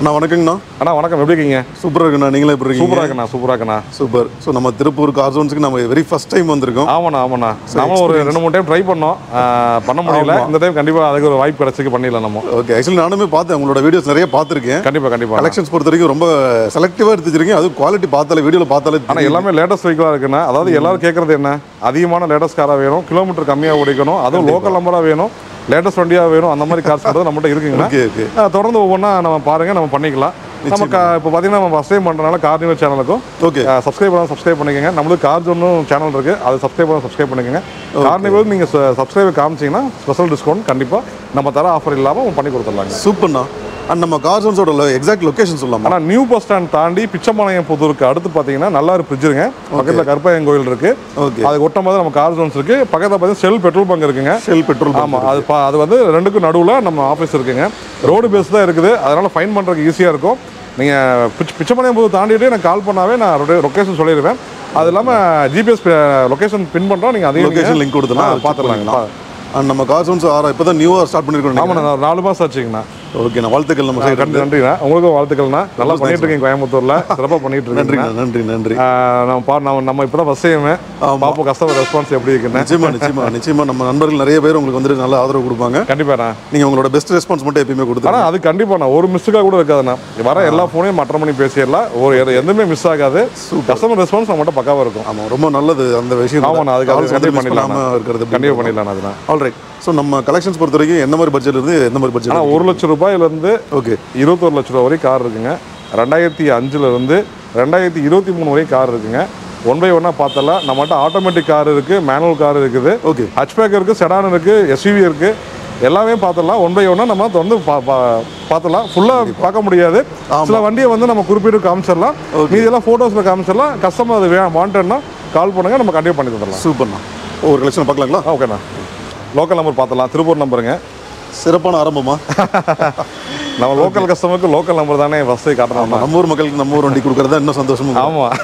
அண்ணா வணக்கங்கண்ணா. அண்ணா வணக்கம், எப்படி இருக்கீங்க? சூப்பராக இருக்குண்ணா. நீங்களே எப்படி இருக்கீங்க? சூப்பராக இருக்குண்ணா. சூப்பர். ஸோ நம்ம திருப்பூர் கார் ஜோன்ஸுக்கு நம்ம வெரி ஃபர்ஸ்ட் டைம் வந்திருக்கோம். ஆமாண்ணா. நம்ம ஒரு 2-3 டைம் ட்ரை பண்ணோம், பண்ண முடியல. இந்த டைம் கண்டிப்பாக அதுக்கு ஒரு வாய்ப்பு கிடைச்சிக்கு பண்ணிடலாம் நம்ம. ஓகே, ஆக்சுவலி நானுமே பார்த்தேன், உங்களோட வீடியோஸ் நிறைய பார்த்துருக்கேன். கண்டிப்பாக கலெக்ஷன்ஸ் பொறுத்த வரைக்கும் ரொம்ப செலக்டிவாக எடுத்துருக்கீங்க. அது குவாலிட்டி பார்த்தாலே வீடியோவில் பார்த்தாலே. ஆனால் எல்லாமே லேட்டஸ்ட் வெஹிக்கிளாக இருக்குண்ணா. அதாவது எல்லாரும் கேட்குறது என்ன, அதிகமான லேட்டஸ்ட் காராக வேணும், கிலோமீட்டர் கம்மியாக ஓடிக்கணும், அதுவும் லோக்கல் நம்பராக வேணும், லேட்டஸ்ட் வண்டியாக வேணும். அந்த மாதிரி கார்ஸ் வந்து நம்மகிட்ட இருக்குங்கண்ணா. தொடர்ந்து ஒவ்வொன்றா நம்ம பாருங்கள், நம்ம பண்ணிக்கலாம். நமக்கு இப்போ பார்த்தீங்கன்னா நம்ம ஃபஸ்ட் டைம் பண்ணுறதுனால கார்னிவல் சேனலுக்கும் சப்ஸ்கிரைப் பண்ணிக்கோங்க. நம்மளுக்கு கார் ஜோனும் சேனல் இருக்குது, அது சப்ஸ்கிரைப் பண்ணிக்கோங்க. கார்னிவல் நீங்கள் சப்ஸ்கிரைப் காமிச்சிங்கன்னா ஸ்பெஷல் டிஸ்கவுண்ட் கண்டிப்பாக நம்ம தர ஆஃபர் இல்லாமல் பண்ணி கொடுத்துடலாங்க. சூப்பர்ண்ணா. அண்ட் நம்ம கார் ஜோன்ஸோட எக்ஸாக்ட் லொகேஷன் சொல்லலாம். ஆனால் நியூ பஸ் ஸ்டாண்ட் தாண்டி பிச்சைமலையம் புதூருக்கு அடுத்து பார்த்தீங்கன்னா நல்லாரு பிரிட்ஜுங்க. பக்கத்தில் கருப்பையன் கோயில் இருக்கு, அது ஒட்டும் போது நம்ம கார் ஜோன்ஸ் இருக்கு. பக்கத்தில் பார்த்தீங்கன்னா ஷெல் பெட்ரோல் பங்க் இருக்குங்க. ஷெல் பெட்ரோல், ஆமாம். அது வந்து ரெண்டுக்கும் நடுவில் நம்ம ஆஃபீஸ் இருக்குங்க. ரோடு பேஸ் தான் இருக்குது, அதனால ஃபைன் பண்ணுறதுக்கு ஈஸியாக இருக்கும். நீங்கள் பிச்சைமலையம் புதூர் தாண்டிட்டு எனக்கு கால் பண்ணாவே நான் லொக்கேஷன் சொல்லிடுவேன். அது இல்லாமல் ஜிபிஎஸ் லொக்கேஷன் பின் பண்ணுறோம், நீங்கள் அதே லொகேஷன் லிங்க் கொடுத்தா பார்த்துடலாங்கண்ணா. அண்ட் நம்ம கார் ஜோன்ஸ் இப்போ தான் நியூவாக ஸ்டார்ட் பண்ணியிருக்கோம். ஆமாண்ணா, 4 மாதம் ஆச்சுங்கண்ணா. ஓகேண்ணா, வாழ்த்துக்கள். நம்ம நன்றிண்ணா, உங்களுக்கும் வாழ்த்துக்கள்ண்ணா. நல்லா பண்ணிட்டு இருக்கீங்க கோயம்புத்தூர்ல, சிறப்பாக பண்ணிட்டு இருக்கீங்க. நன்றி. நம்ம இப்போ தான் ஃபர்ஸ்ட் டைம் பார்ப்போம் கஸ்டமர் ரெஸ்பான்ஸ் எப்படி இருக்குன்னு. நிச்சயமா நம்ம நண்பர்கள் நிறைய பேர் உங்களுக்கு வந்துட்டு நல்ல ஆதரவு கொடுப்பாங்க. கண்டிப்பாண்ணா, நீங்கள் உங்களோட பெஸ்ட் ரெஸ்பான்ஸ் மட்டும் எப்பயுமே கொடுத்தா அது கண்டிப்பாண்ணா. ஒரு மிஸ்டேக்காக கூட இருக்காதுண்ணா. வர எல்லா ஃபோனையும் அட்டன் பண்ணி பேசிடலாம், எதுவுமே மிஸ் ஆகாது. கஸ்டமர் ரெஸ்பான்ஸ் நம்மகிட்ட பக்காவாக இருக்கும். ஆமாம், ரொம்ப நல்லது அந்த விஷயம். ஆமாண்ணா, அதுக்கு கண்டிப்பாக பண்ணிடலாம் இருக்கிறது, கண்டிப்பாக பண்ணிடலாம். அதுதான் ஆல்ரைட். ஸோ நம்ம கலெக்ஷன்ஸ் பொறுத்த வரைக்கும் என்ன மாதிரி பட்ஜெட் இருந்து எந்த மாதிரி பட்ஜெட்? 1 லட்சம் ரூபாயிலேருந்து 21 லட்சம் ரூபா வரைக்கும் கார் இருக்குங்க. 2005 2023 வரைக்கும் கார் இருக்குங்க. 1 by 1 பார்த்தலாம். நம்மகிட்ட ஆட்டோமேட்டிக் கார் இருக்குது, மேனுவல் கார் இருக்குது, ஹட்ச்பேக் இருக்குது, செடான் இருக்குது, எஸ்யூவி இருக்குது. எல்லாமே பார்த்துடலாம். 1 by 1 நம்ம வந்து பார்த்துடலாம். ஃபுல்லாக பார்க்க முடியாது, சில வண்டியை வந்து நம்ம குறிப்பிட்டு காமிச்சிடலாம். மீதெல்லாம் ஃபோட்டோஸில் காமிச்சிடலாம். கஸ்டமர் அது வாண்டட்னா கால் பண்ணுங்கள், நம்ம கண்டிப்பாக பண்ணி தரலாம். சூப்பர்ண்ணா. ஒரு கலெக்ஷன் பார்க்கலாங்களா? ஓகேண்ணா. லோக்கல் நம்பர் பார்த்துடலாம். திருப்பூர் நம்பருங்க. சிறப்பான ஆரம்பமா? நம்ம லோக்கல் கஸ்டமருக்கு லோக்கல் நம்பர் தானே ஃபஸ்ட்டு காட்டணும். நம்ம ஊர் மக்களுக்கு நம்ம ஊர் வண்டி கொடுக்குறதா இன்னும் சந்தோஷமும். ஆமாம்.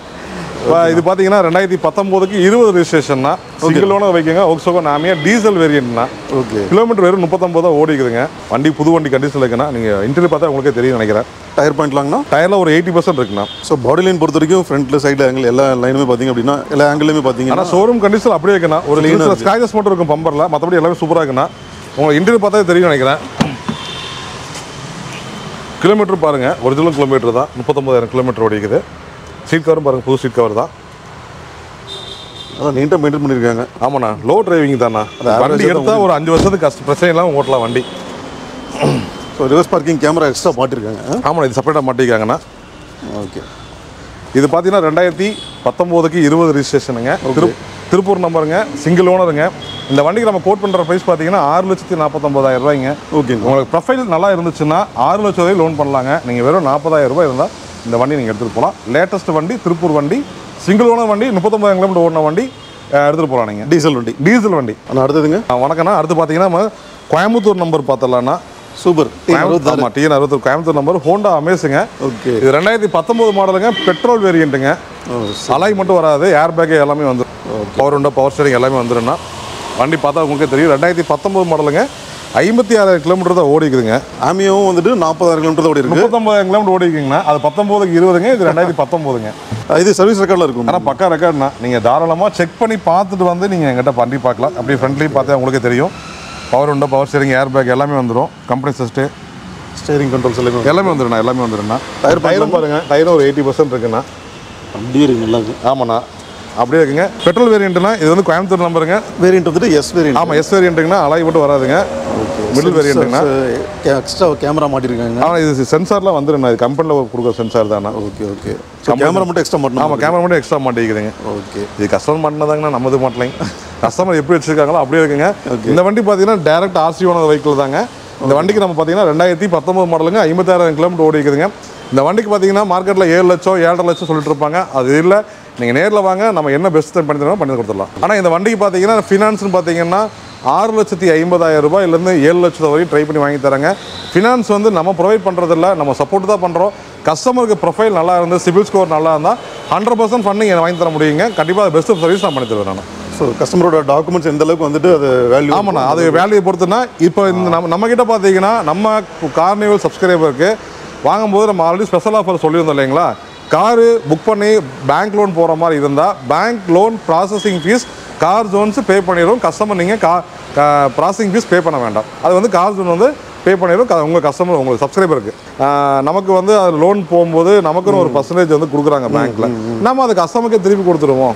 இது பார்த்தீங்கன்னா 2019க்கு 20 ரெஜிஸ்ட்ரேஷன்னா, சிங்கிள் ஓனர் வைக்கங்க. ஒக்ஸோகோ நாமியா டீசல் வேரியன்ட்னா. கிலோமீட்டர் வெறும் 39 தான் ஓடிக்குதுங்க. வண்டி புது வண்டி கண்டிஷன் இருக்குன்னா, நீங்கள் இன்டர்வியூ பார்த்தா உங்களுக்கே தெரியும் நினைக்கிறேன். டயர் பாயிண்ட்லாங்கண்ணா? டயரில் ஒரு 80% இருக்குண்ணா. ஸோ பாடி லைன் பொறுத்த வரைக்கும் ஃப்ரண்ட்ல சைடு ஆங்கிள் எல்லா லைனுமே பார்த்தீங்க அப்படின்னா எல்லா ஆங்கிளுமே பார்த்தீங்கன்னா ஷோரூம் கண்டிஷன் அப்படியே இருக்குண்ணா. ஒரு ஸ்க்ராச்சஸ் மட்டும் இருக்கும் பம்பரில், மற்றபடி எல்லாமே சூப்பராக இருக்குண்ணா. உங்களுக்கு இன்டர்வியூ பார்த்தா தெரியும் நினைக்கிறேன். கிலோமீட்டர் பாருங்கள், ஒரிஜினல் கிலோமீட்டர் தான். 39,000 கிலோமீட்டர் ஓடிக்குது. சீட் கவரும் பாருங்கள், புது சீட் கவர் தான். அதான் நீட்டாக மெயின்டைன் பண்ணியிருக்காங்க. ஆமாண்ணா, லோ டிரைவிங் தாண்ணா. வண்டி எடுத்தால் ஒரு 5 வருஷத்துக்கு பிரச்சனை இல்லாமல் ஓட்டலாம் வண்டி. So reverse parking camera extra மாட்டிருக்காங்க. ஆமாண்ணா, இது செப்பரேட்டாக மாட்டிருக்காங்கண்ணா. ஓகே. இது பார்த்தீங்கன்னா 2019க்கு 20 ரெஜிஸ்ட்ரேஷனுங்க. திருப்பூர் நம்பருங்க, சிங்கிள் ஓனருங்க. இந்த வண்டிக்கு நம்ம கோட் பண்ணுற ப்ரைஸ் பார்த்தீங்கன்னா 6,49,000 ரூபாய்ங்க. ஓகே. உங்களுக்கு ப்ரொஃபைல் நல்லா இருந்துச்சுன்னா 6 லட்சம் வரை லோன் பண்ணலாங்க. நீங்கள் வெறும் 40,000 ரூபாய் இருந்தால் இந்த வண்டி நீங்கள் எடுத்துகிட்டு போகலாம். லேட்டஸ்ட் வண்டி, திருப்பூர் வண்டி, சிங்கிள் ஓனர் வண்டி, 39,000 கிலோமீட்டர் ஓடின வண்டி எடுத்துகிட்டு போகலாம் நீங்கள். டீசல் வண்டி. ஆனால் அடுத்ததுங்க? வணக்கண்ணா. அடுத்து பார்த்தீங்கன்னா நம்ம கோயம்புத்தூர் நம்பர் பார்த்தலாம்னா. சூப்பர். ஆமாம், TN60 கோயம்புத்தூர் நம்பர். ஹோண்டா அமேஸுங்க. ஓகே. இது 2019 மாடலுங்க. பெட்ரோல் வேரியண்ட்டுங்க. அலாய் மட்டும் வராது, ஏர் பேக் எல்லாமே வந்துடும். பவர் விண்டோ, பவர் ஸ்டீரிங் எல்லாமே வந்துடும்னா. வண்டி பார்த்தா உங்களுக்கே தெரியும். 2019 மாடலுங்க. 56,000 கிலோமீட்டர் தான் ஓடிக்குதுங்க. ஆமியாவும் வந்துட்டு 40,000 கிலோமீட்டர் ஓடி இருக்கு. 39,000 கிலோமீட்டர் ஓடிக்குங்கண்ணா. அது 19க்கு 20ங்க, இது 2019ங்க. இது சர்வீஸ் ரெக்கார்டில் இருக்கும். ஆனால் பக்கா ரெக்கார்ட்னா. நீங்கள் தாராளமாக செக் பண்ணி பார்த்துட்டு வந்து நீங்கள் எங்கிட்ட பண்ணி பார்க்கலாம். அப்படியே ஃப்ரண்ட்லேயும் பார்த்தா உங்களுக்கே தெரியும். Power window, power steering, air bag எல்லாமே வந்துடும். கம்பெனி சிஸ்ட்டு, ஸ்டீரிங் கண்ட்ரோல்ஸ் எல்லாமே வந்துடுண்ணா. டயரும் பாருங்கள், டயரும் ஒரு 80% இருக்குண்ணா. அப்படியே இருக்கு, நல்லா இருக்கு. ஆமாண்ணா, அப்படியே இருக்குங்க. பெட்ரோல் வேரியண்ட்னா இது வந்து கோயம்புத்தூர் நம்பருங்க. வேரியண்ட் வந்துட்டு எஸ் வேரியண்ட். ஆமாம், எஸ் வேரியண்ட்டுங்கண்ணா. அலாய் மட்டும் வராதுங்க. மிடில் வேரியண்ட்டுங்கண்ணா. எக்ஸ்ட்ரா கேமரா மாட்டிருக்காங்க. ஆனால் இது சென்சார்லாம் வந்துடுண்ணா. இது கம்பெனியில் கொடுக்குற சென்சார் தானே. ஓகே. கேமரா மட்டும் எக்ஸ்ட்ரா மாட்டணும். ஆமாம், கேமரா மட்டும் எக்ஸ்ட்ரா மாட்டிக்குதுங்க. ஓகே. இது கஸ்டமர் மாட்டினதாங்கண்ணா, நம்மது மாட்டலைங்க. கஸ்டமர் எப்படி வச்சுருக்காங்களோ அப்படியே இருக்குங்க. இந்த வண்டி பார்த்தீங்கன்னா டேரக்ட் ஆர்சியோன வெஹிக்கிள் தாங்க. இந்த வண்டிக்கு நம்ம பார்த்தீங்கன்னா 2019 மாடலுங்க. 50,000 கிலோமீட்டர் ஓடி இருக்குதுங்க. இந்த வண்டிக்கு பார்த்தீங்கன்னா மார்க்கெட்டில் 7 லட்சம் 7.5 லட்சம் சொல்லிட்டு இருப்பாங்க. அது இல்லை, நீங்கள் நேரில் வாங்க, நம்ம என்ன பெஸ்ட் பண்ணி தரோம் பண்ணி கொடுத்துடலாம். ஆனால் இந்த வண்டிக்கு பார்த்தீங்கன்னா ஃபினான்ஸ்னு பார்த்தீங்கன்னா 6,50,000 ரூபாயிலேருந்து 7 லட்சம் வரைக்கும் ட்ரை பண்ணி வாங்கி தராங்க. ஃபினான்ஸ் வந்து நம்ம ப்ரொவைட் பண்ணுறதில்ல, நம்ம சப்போர்ட் தான் பண்ணுறோம். கஸ்டமருக்கு ப்ரொஃபைல் நல்லா இருந்து, சிபில் ஸ்கோர் நல்லா இருந்தால் 100% ஃபண்டிங் வாங்கி தர முடியுங்க. கண்டிப்பாக பெஸ்ட் சர்வீஸ் நான் பண்ணி தருவேன் நான். ஸோ கஸ்டமரோட டாக்குமெண்ட்ஸ் எந்த அளவுக்கு வந்துட்டு அது வேல்யூ? ஆமாண்ணா, அது வேல்யூ பொறுத்துனா இப்போ இந்த நம்ம கிட்ட பார்த்தீங்கன்னா நம்ம கார்னிவல் சப்ஸ்கிரைபருக்கு வாங்கும்போது நம்ம ஆல்ரெடி ஸ்பெஷல் ஆஃபர் சொல்லியிருந்தோம் இல்லைங்களா, காரு புக் பண்ணி பேங்க் லோன் போகிற மாதிரி இருந்தால் bank loan processing fee car ஜோன்ஸு பே பண்ணிடும். கஸ்டமர் நீங்கள் ப்ராசஸிங் ஃபீஸ் பே பண்ண வேண்டாம். அது வந்து கார் ஜோன் வந்து பே பண்ணிடும் உங்கள் கஸ்டமர், உங்களுக்கு சப்ஸ்கிரைபருக்கு. நமக்கு வந்து அது லோன் போகும்போது நமக்குன்னு ஒரு பர்சன்டேஜ் வந்து கொடுக்குறாங்க பேங்க்கில், நம்ம அது கஸ்டமருக்கு திருப்பி கொடுத்துருவோம்.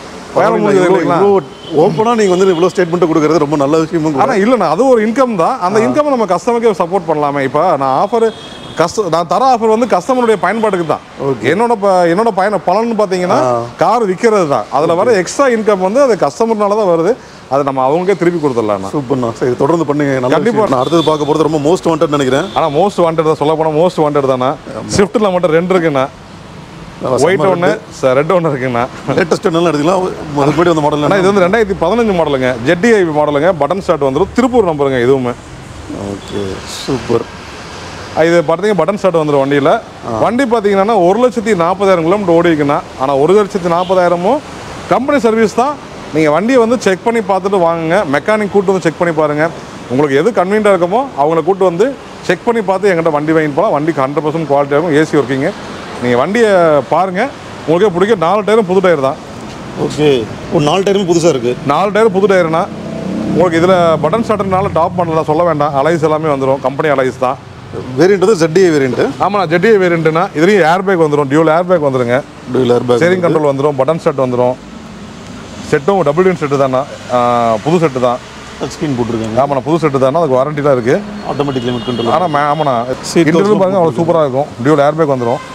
ஓப்பனாக நீங்கள் வந்து இவ்வளோ ஸ்டேட்மெண்ட் கொடுக்குறது ரொம்ப நல்ல விஷயமும். ஆனால் இல்லைண்ணா, அது ஒரு இன்கம் தான். அந்த இன்கம் நம்ம கஸ்டமருக்கு சப்போர்ட் பண்ணலாமே. இப்போ நான் தர ஆஃபர் வந்து கஸ்டமருடைய பயன்பாட்டுக்கு தான். என்னோட பலன்னு பார்த்தீங்கன்னா கார் விற்கிறது தான். அதில் வர எக்ஸ்ட்ரா இன்கம் வந்து அது கஸ்டமர்னால தான் வருது. அதை நம்ம அவங்களுக்கே திருப்பி கொடுத்துடலாம். சூப்பர்ண்ணா, சரி தொடர்ந்து பண்ணுங்க. கண்டிப்பாக நான் அடுத்தது பார்க்க போகிறது ரொம்ப மோஸ்ட் வாண்டட் நினைக்கிறேன். ஆனால் மோஸ்ட் வாண்டட் தான், சொல்ல போனால் மோஸ்ட் வாண்டட் தானே. ஸ்விஃப்ட்டில் மட்டும் 2 இருக்குண்ணா, ஒயிட் ஒன்று ரெட் ஒன்று இருக்குண்ணா. லேட்டஸ்ட் என்னெல்லாம் எடுத்துக்கலாம். மறுபடி அந்த மாடல் இது வந்து 2015 மாடலுங்க, ஜெட்டிஐ மாடலுங்க, பட்டன் ஸ்டார்ட் வந்துடும், திருப்பூர் நம்பருங்க இதுவுமே. Okay super. இது பார்த்தீங்கன்னா பட்டன் ஸ்டார்ட் வந்துடும் வண்டியில். வண்டி பார்த்தீங்கன்னா 1,40,000 கிலோமீட்டர் ஓடி இருக்குண்ணா. ஆனால் 1,40,000 கம்பெனி சர்வீஸ் தான். நீங்கள் வண்டியை வந்து செக் பண்ணி பார்த்துட்டு வாங்குங்க. மெக்கானிக் கூட்டு வந்து செக் பண்ணி பாருங்கள். உங்களுக்கு எது கன்வீனியாக இருக்குமோ அவங்கள கூட்டு வந்து செக் பண்ணி பார்த்து எங்கிட்ட வண்டி வாங்கிட்டு போகலாம். வண்டிக்கு 100% குவாலிட்டி ஆகும், ஏசி ஒர்க்கிங்கு. நீங்கள் வண்டியை பாருங்கள், உங்களுக்கே பிடிக்கும். 4 டயரும் புது டயர் தான். ஓகே, ஒரு 4 டயரும் புதுசாக இருக்குது. 4 டயரும் புது டயர்னா உங்களுக்கு இதில் பட்டன் ஸ்டார்டர்னால டாப் பண்ணலாம், சொல்ல வேண்டாம். அலைஸ் எல்லாமே வந்துடும், கம்பெனி அலைஸ் தான். Variant ZDI variant. ஆமாண்ணா, ZDI வேரியன்ட்னா இதுலேயும் ஏர் பேக் வந்துடும், டியூல் ஏர் பேக் வந்துருங்க, ஸ்டீரிங் கண்ட்ரோல் வந்துடும், பட்டன் ஸ்டார்ட் வந்துடும். செட்டும் டபுள் டின் செட்டு தானா, புது செட்டு தான். ஸ்க்ரீன் போட்டுருக்காங்க. ஆமாண்ணா, புது செட்டு தானே, அதுக்கு வாரண்ட்டிலாம் இருக்குது. Automatic limit control. ஆனால் ஆமாண்ணா, இன்டர்வியூ பாருங்கள் அவ்வளோ சூப்பராக இருக்கும். டியூல் ஏர் பேக் வந்துடும்.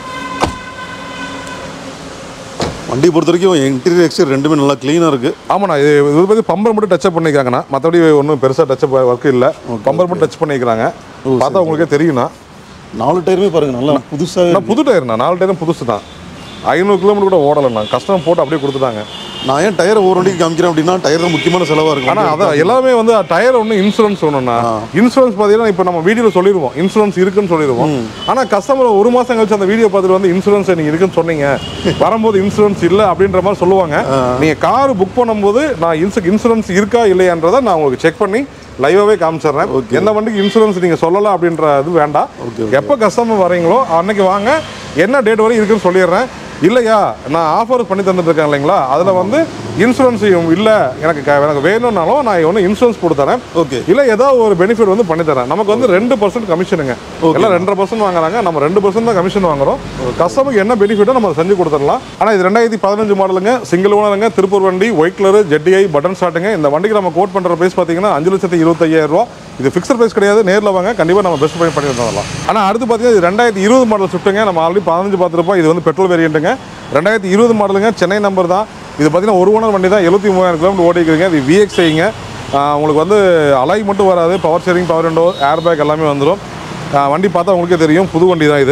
வண்டி பொறுத்த வரைக்கும் இன்டீரியர் எக்ஸ்டீரியர் ரெண்டுமே நல்லா க்ளீனாக இருக்குது. ஆமாண்ணா, இது பற்றி பம்பர் மட்டும் டச்சப் பண்ணிக்கிறாங்கண்ணா, மற்றபடி ஒன்றும் பெருசாக டச்சப் ஒர்க் இல்லை. பம்பர் மட்டும் டச் பண்ணிக்கிறாங்க, பார்த்தா உங்களுக்கே தெரியும்ண்ணா. 4 டயருமே பாருங்கள் நல்லா புதுசாக. புது டயர்ண்ணா, 4 டயரும் புதுசு தான். 500 கிலோமீட்டர் கூட ஓடலைண்ணா, கஸ்டமர் போட்டு அப்படியே கொடுத்துட்டாங்க. நான் ஏன் டயர் ஒரு வண்டிக்கு காமிக்கிறேன் அப்படின்னா, டயர் தான் முக்கியமான செலவாக இருக்கும். ஆனால் அதான் எல்லாமே வந்து டயர் ஒன்று இன்சூரன்ஸ் ஒன்றுண்ணா. இன்சூரன்ஸ் பார்த்தீங்கன்னா இப்போ நம்ம வீடியோவில் சொல்லிடுவோம், இன்சூரன்ஸ் இருக்குன்னு சொல்லிடுவோம். ஆனால் கஸ்டமர் 1 மாதம் கழிச்சு அந்த வீடியோ பார்த்துட்டு வந்து இன்சூரன்ஸ் நீங்கள் இருக்குன்னு சொன்னீங்க, வரும்போது இன்சூரன்ஸ் இல்லை அப்படின்ற மாதிரி சொல்லுவாங்க. நீங்கள் கார் புக் பண்ணும்போது நான் இன்சூரன்ஸ் இருக்கா இல்லையான்றதை நான் உங்களுக்கு செக் பண்ணி லைவாகவே காமிச்சிடுறேன். எந்த வண்டிக்கு இன்சூரன்ஸ் நீங்கள் சொல்லலாம் அப்படின்ற இது வேண்டாம். எப்போ கஸ்டமர் வரீங்களோ அன்னைக்கு வாங்க, என்ன டேட் வரை இருக்குன்னு சொல்லிடுறேன். இல்லையா நான் ஆஃபர் பண்ணி தந்துட்டுருக்கேன் இல்லைங்களா, அதில் வந்து இன்சூரன்ஸ் இல்லை எனக்கு வேணும்னாலும் நான் ஒன்று இன்சூரன்ஸ் கொடுத்துறேன். ஓகே, இல்லை ஏதாவது ஒரு பெனிஃபிட் வந்து பண்ணித்தரேன். நமக்கு வந்து 2% கமிஷனுங்க. எல்லாம் 2.5% வாங்குறாங்க, நம்ம 2% தான் கமிஷன் வாங்குறோம். கஸ்டமருக்கு என்ன பெனிஃபிட்டோ நம்ம செஞ்சு கொடுத்துடலாம். ஆனால் இது 2015 மாடலுங்க, சிங்கிள் ஓனருங்க, திருப்பூர் வண்டி, ஒயிட் கலரு, ZDI பட்டன் ஸ்டார்ட்டுங்க. இந்த வண்டிக்கு நம்ம கோட் பண்ணுற ப்ரைஸ் பார்த்தீங்கன்னா 5,25,000 ரூபா. இது ஃபிக்ஸட் ப்ரைஸ் கிடையாது, நேரில் வாங்க, கண்டிப்பாக நம்ம பெஸ்ட் ப்ரைஸ் பண்ணி தரலாம். ஆனால் அடுத்து பார்த்தீங்கன்னா இது 2020 மாடல் ஸ்விஃப்ட்டுங்க. நம்ம ஆல்ரெடி 15 பார்த்துருப்போம். இது வந்து பெட்ரோல் வேரியண்ட்டுங்க, 2020 மாடலுங்க, சென்னை நம்பர் தான். இது பார்த்தீங்கன்னா 1 ஓனர் வண்டி தான், 73,000 கிலோமீட்டர் ஓடிக்கிறீங்க. இது VXIங்க. உங்களுக்கு வந்து அலாய் மட்டும் வராது, power steering, power window, air bag எல்லாமே வந்துடும். வண்டி பார்த்தா உங்களுக்கே தெரியும், புது வண்டி தான் இது.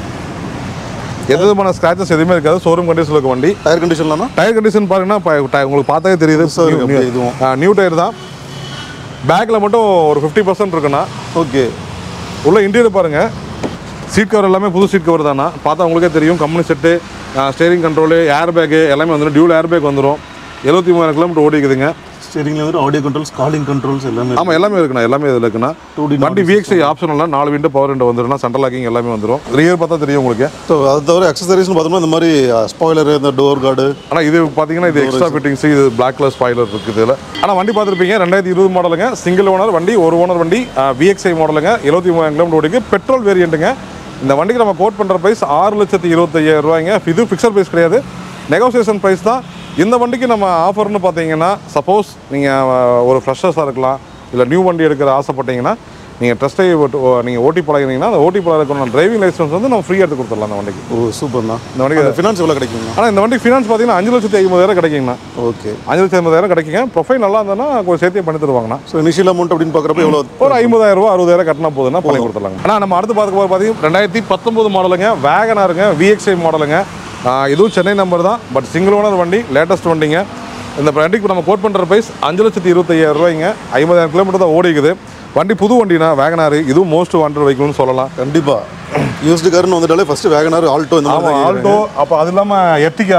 எந்த விதமான ஸ்க்ராச்சஸ் எதுவுமே இருக்காது, ஷோரூம் கண்டிஷனில் இருக்க வண்டி. டயர் கண்டிஷன்லாம் டயர் கண்டிஷன் பாருங்கன்னா உங்களுக்கு பார்த்தாவே தெரியுது, நியூ டயர் தான். பேக்கில் மட்டும் ஒரு 50% இருக்குண்ணா. ஓகே, உள்ள இன்டீரியர் பாருங்கள், சீட் கவர் எல்லாமே புது சீட் கவர் தானா, பார்த்தா உங்களுக்கே தெரியும். Company set, steering control, air bag எல்லாமே வந்துடும், டியூல் ஏர் பேக் வந்துடும். 73,000 கிலோமீட்டர் ஓடிக்குதுங்க. ஸ்டேரிங்ல வந்து ஆடியோ கண்ட்ரோல்ஸ், காலிங் கண்ட்ரோல்ஸ் எல்லாமே. ஆமாம், எல்லாமே இருக்குண்ணா, எல்லாமே இதில் இருக்குண்ணா. வண்டி VXI ஆப்ஷனெல்லாம் 4 விண்டோ, பவர் விண்டோ வந்துடும்னா, சென்ட்ரல் லாக்கிங் எல்லாமே வந்துடும். ரியர் பார்த்தா தெரியும் உங்களுக்கு. ஸோ அது தவிர அக்சசரிஸ்னு பார்த்தோம்னா இந்த மாதிரி ஸ்பாய்லர், இந்த டோர் கார்டு. ஆனால் இது பார்த்தீங்கன்னா இது எக்ஸ்ட்ரா ஃபிட்டிங்ஸ், இது பிளாக் கலர் ஸ்பாய்லர் இருக்குது இதில். ஆனால் வண்டி பார்த்துருப்பீங்க, 2020 மாடலுங்க, சிங்கிள் ஓனர் வண்டி, 1 ஓனர் வண்டி, VXI மாடலுங்க, 73,000 கிலோமீட்டர் ஓடிக்கு, பெட்ரோல் வேரியண்ட்டுங்க. இந்த வண்டிக்கு நம்ம கோட் பண்ணுற ப்ரைஸ் 6,25,000 ரூபாய்ங்க. இது ஃபிக்ஸட் ப்ரைஸ் கிடையாது, நெகோசியேஷன் ப்ரைஸ் தான். இந்த வண்டிக்கு நம்ம ஆஃபர்னு பார்த்தீங்கன்னா, சப்போஸ் நீங்கள் ஒரு ஃப்ரெஷர்ஸாக இருக்கலாம், இல்லை நியூ வண்டி எடுக்கிற ஆசைப்பட்டீங்கன்னா, நீங்கள் ட்ரஸ்ட்டை நீங்கள் ஓட்டி பழகினீங்கன்னா, அந்த ஓட்டி பழகிறதுக்கான டிரைவிங் லைசன்ஸ் வந்து நம்ம ஃப்ரீயாக எடுத்து கொடுத்துடலாம் அந்த வண்டிக்கு. ஓ சூப்பர் தான். இந்த வண்டிக்கு ஃபினான்ஸ் எவ்வளோ கிடைக்குங்க? ஆனால் இந்த வண்டிக்கு ஃபினான்ஸ் பார்த்தீங்கன்னா 5,50,000 கிடைக்குங்கண்ணா. ஓகே, 5,50,000 கிடைக்குங்க. ப்ரொஃபைல் நல்லா இருந்ததுன்னா கொஞ்சம் சேர்த்தே பண்ணி தருவாங்கண்ணா. ஸோ இனிஷியல் அமௌண்ட் அப்படின்னு பார்க்குறப்ப எவ்வளோ? ஒரு 50,000 ரூபா 60,000 கட்டினா போதுன்னா பண்ணி கொடுத்துடலாங்க. ஆனால் நம்ம அடுத்து பார்க்க பார்த்தீங்கன்னா 2019 மாடலுங்க, வேகனாருங்க, VXI மாடலுங்க. இதுவும் சென்னை நம்பர் தான், பட் சிங்கிள் ஓனர் வண்டி, லேட்டஸ்ட் வண்டிங்க. இந்த வண்டிக்கு நம்ம கோட் பண்ணுற ப்ரைஸ் 5,25,000 ரூபாய்ங்க. 50,000 கிலோமீட்டர் தான் ஓடிக்குது. வண்டி புது வண்டினா வேகனார், இதுவும் மோஸ்ட் வாண்டட் வெஹிக்கிள்னு சொல்லலாம். கண்டிப்பாக யூஸ்டு கார்னு வந்துட்டாலே ஃபஸ்ட்டு வேகனார், ஆல்டோ. இந்த மாதிரி ஆல்டோ, அப்போ அது இல்லாமல் எர்டிகா,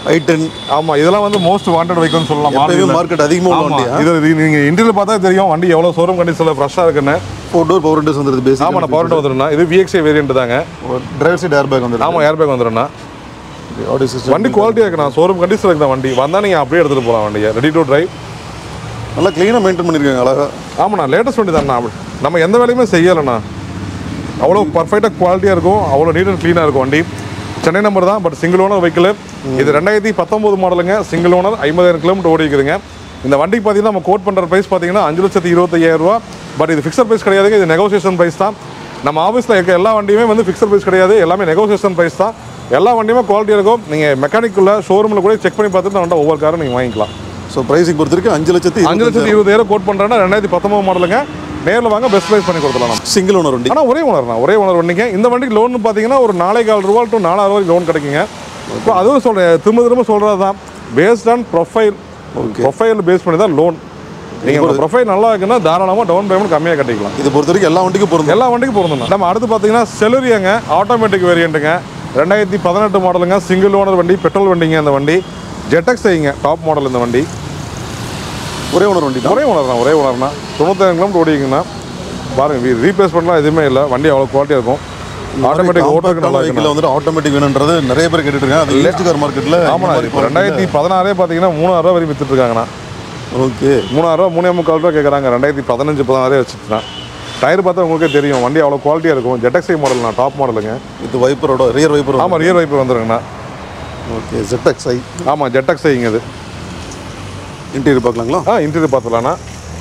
i10. ஆமாம், இதெல்லாம் வந்து மோஸ்ட் வாண்டட் வெஹிக்கிள்னு சொல்லலாம். மார்க்கெட் அதிகமாக உள்ள வண்டி. இது நீங்கள் இன்டீரியர் பார்த்தா தெரியும் வண்டி எவ்வளோ ஷோரூம் கண்டிஷனில் ஃப்ரெஷ்ஷாக இருக்குன்னு. 4 டோர் பவர் விண்டோஸ் வந்துருது பேசிக். ஆமாம், பவர் விண்டோ வந்துடும்ண்ணா. இது VXI வேரியன்ட் தாங்க. டிரைவர் சைடு ஏர் பேக் வந்துடும். ஆமாம், ஏர் பேக் வந்துடும்ண்ணா. ஆடியோ சிஸ்டம் வண்டி குவாலிட்டியாக இருக்குண்ணா. ஷோரூம் கண்டிஷனில் இருக்குதா வண்டி. வந்தால் நீங்கள் அப்படியே எடுத்துகிட்டு போகலாம் வண்டியை. Ready to drive. நல்லா க்ளீனாக மெயின்டைன் பண்ணியிருக்காங்க அழகாக. ஆமாண்ணா, லேட்டஸ்ட் வண்டி தான்ண்ணா. நம்ம எந்த வேலையுமே செய்யலைண்ணா. அவ்வளோ பர்ஃபெக்டாக குவாலிட்டியாக இருக்கும், அவ்வளோ நீட் அண்ட் க்ளீனாக இருக்கும் வண்டி. சென்னை நம்பர் தான், பட் சிங்கிள் ஓனர் வெஹிக்கிள். இது 2019 மாடலுங்க. சிங்கிள் ஓனர், 50,000 கிலோமீட்டர் ஓடி இருக்குதுங்க. இந்த வண்டிக்கு பார்த்தீங்கன்னா நம்ம கோட் பண்ணுற ப்ரைஸ் பார்த்தீங்கன்னா 5,25,000 பட் இது ஃபிக்ஸட் ப்ரைஸ் கிடையாதுங்க. இது நெகோசியேஷன் ப்ரைஸ் தான். நம்ம ஆஃபீஸில் இருக்க எல்லா வண்டியுமே வந்து ஃபிக்ஸட் ப்ரைஸ் கிடையாது, எல்லாமே நெகோசியேஷன் ப்ரைஸ் தான். எல்லா வண்டியுமே குவாலிட்டியாக இருக்கும். நீங்கள் மெக்கானிக்குள்ள ஷோரூமில் கூட செக் பண்ணி பார்த்துட்டு நம்ம ஒவ்வொரு காரும் நீங்கள் வாங்கிக்கலாம். ஸோ ப்ரைஸிங் பொறுத்த வரைக்கும் 5,20,000 கோட் பண்ணுறேன்னா 2019 மாடலுங்க. நேரில் வாங்க, பெஸ்ட் ப்ரைஸ் பண்ணி கொடுத்துடலாம். சிங்கிள் ஓனர் வண்டி. ஆனால் ஒரே ஓனர் வண்டிங்க. இந்த வண்டிக்கு லோன் பார்த்தீங்கன்னா ஒரு 4,400 to 4,000 வரைக்கும் லோன் கிடைக்குங்க. இப்போ அதுவும் சொல்கிறேன், திரும்ப சொல்கிறது தான், பேஸ்ட் ஆன் ப்ரொஃபைல் பேஸ் பண்ணி தான் லோன். நீங்கள் ஒரு ப்ரொஃபைல் நல்லா இருக்குன்னா தாராளமாக டவுன் பேமெண்ட் கம்மியாக கட்டிக்கலாம். இது பொறுத்த வரைக்கும் எல்லா வண்டிக்கும் பொருந்தும். நம்ம அடுத்து பார்த்தீங்கன்னா செலரியாங்க, ஆட்டோமேட்டிக் வேரியண்ட்டுங்க. 2018 மாடலுங்க. சிங்கிள் ஓனர் வண்டி, பெட்ரோல் வண்டிங்க. இந்த வண்டி ஜெட்டக்ஸ் ஐங்க, டாப் மாடல். இந்த வண்டி ஒரே ஓனர் வண்டி தான். ஒரே ஓனர்னா 90,000 கிலோமீட்டர் ஓடிக்குங்கண்ணா. பாருங்கள், ரீப்ளேஸ்மெண்ட்லாம் எதுவுமே இல்லை. வண்டி அவ்வளோ குவாலிட்டியாக இருக்கும். ஆட்டோமேட்டிக் ஓட்டுறதுக்கு நல்லா வெஹிக்கிள் வந்துட்டு ஆட்டோமேட்டிக் வேணுன்றது நிறைய பேர் கேட்டுட்டு இருக்காங்க. அது லேஸ்ட் கார் மார்க்கெட்டில். ஆமாண்ணா, இப்போ 2016 பார்த்தீங்கன்னா 3,000 வரைக்கும் வித்துட்டு இருக்காங்கண்ணா. ஓகே, 3,000 3,400 கேட்குறாங்க. 2015-16 வச்சுட்டுனா டயர் பார்த்தா உங்களுக்கே தெரியும் வண்டி அவ்வளோ குவாலிட்டியாக இருக்கும். ஜெட்டக்ஸை மாடல்ண்ணா, டாப் மாடலுங்க. இது வைப்பரோட ரியர் வைப்பர். ஆமாம், ரியர் வைப்பர் வந்துருங்கண்ணா. Okay, ZXi. ஆமாம், ஜெட்டக்ஸைங்க. இது இன்டீரியர் பார்க்கலாங்களா? இன்டீரியர் பார்த்துலாண்ணா.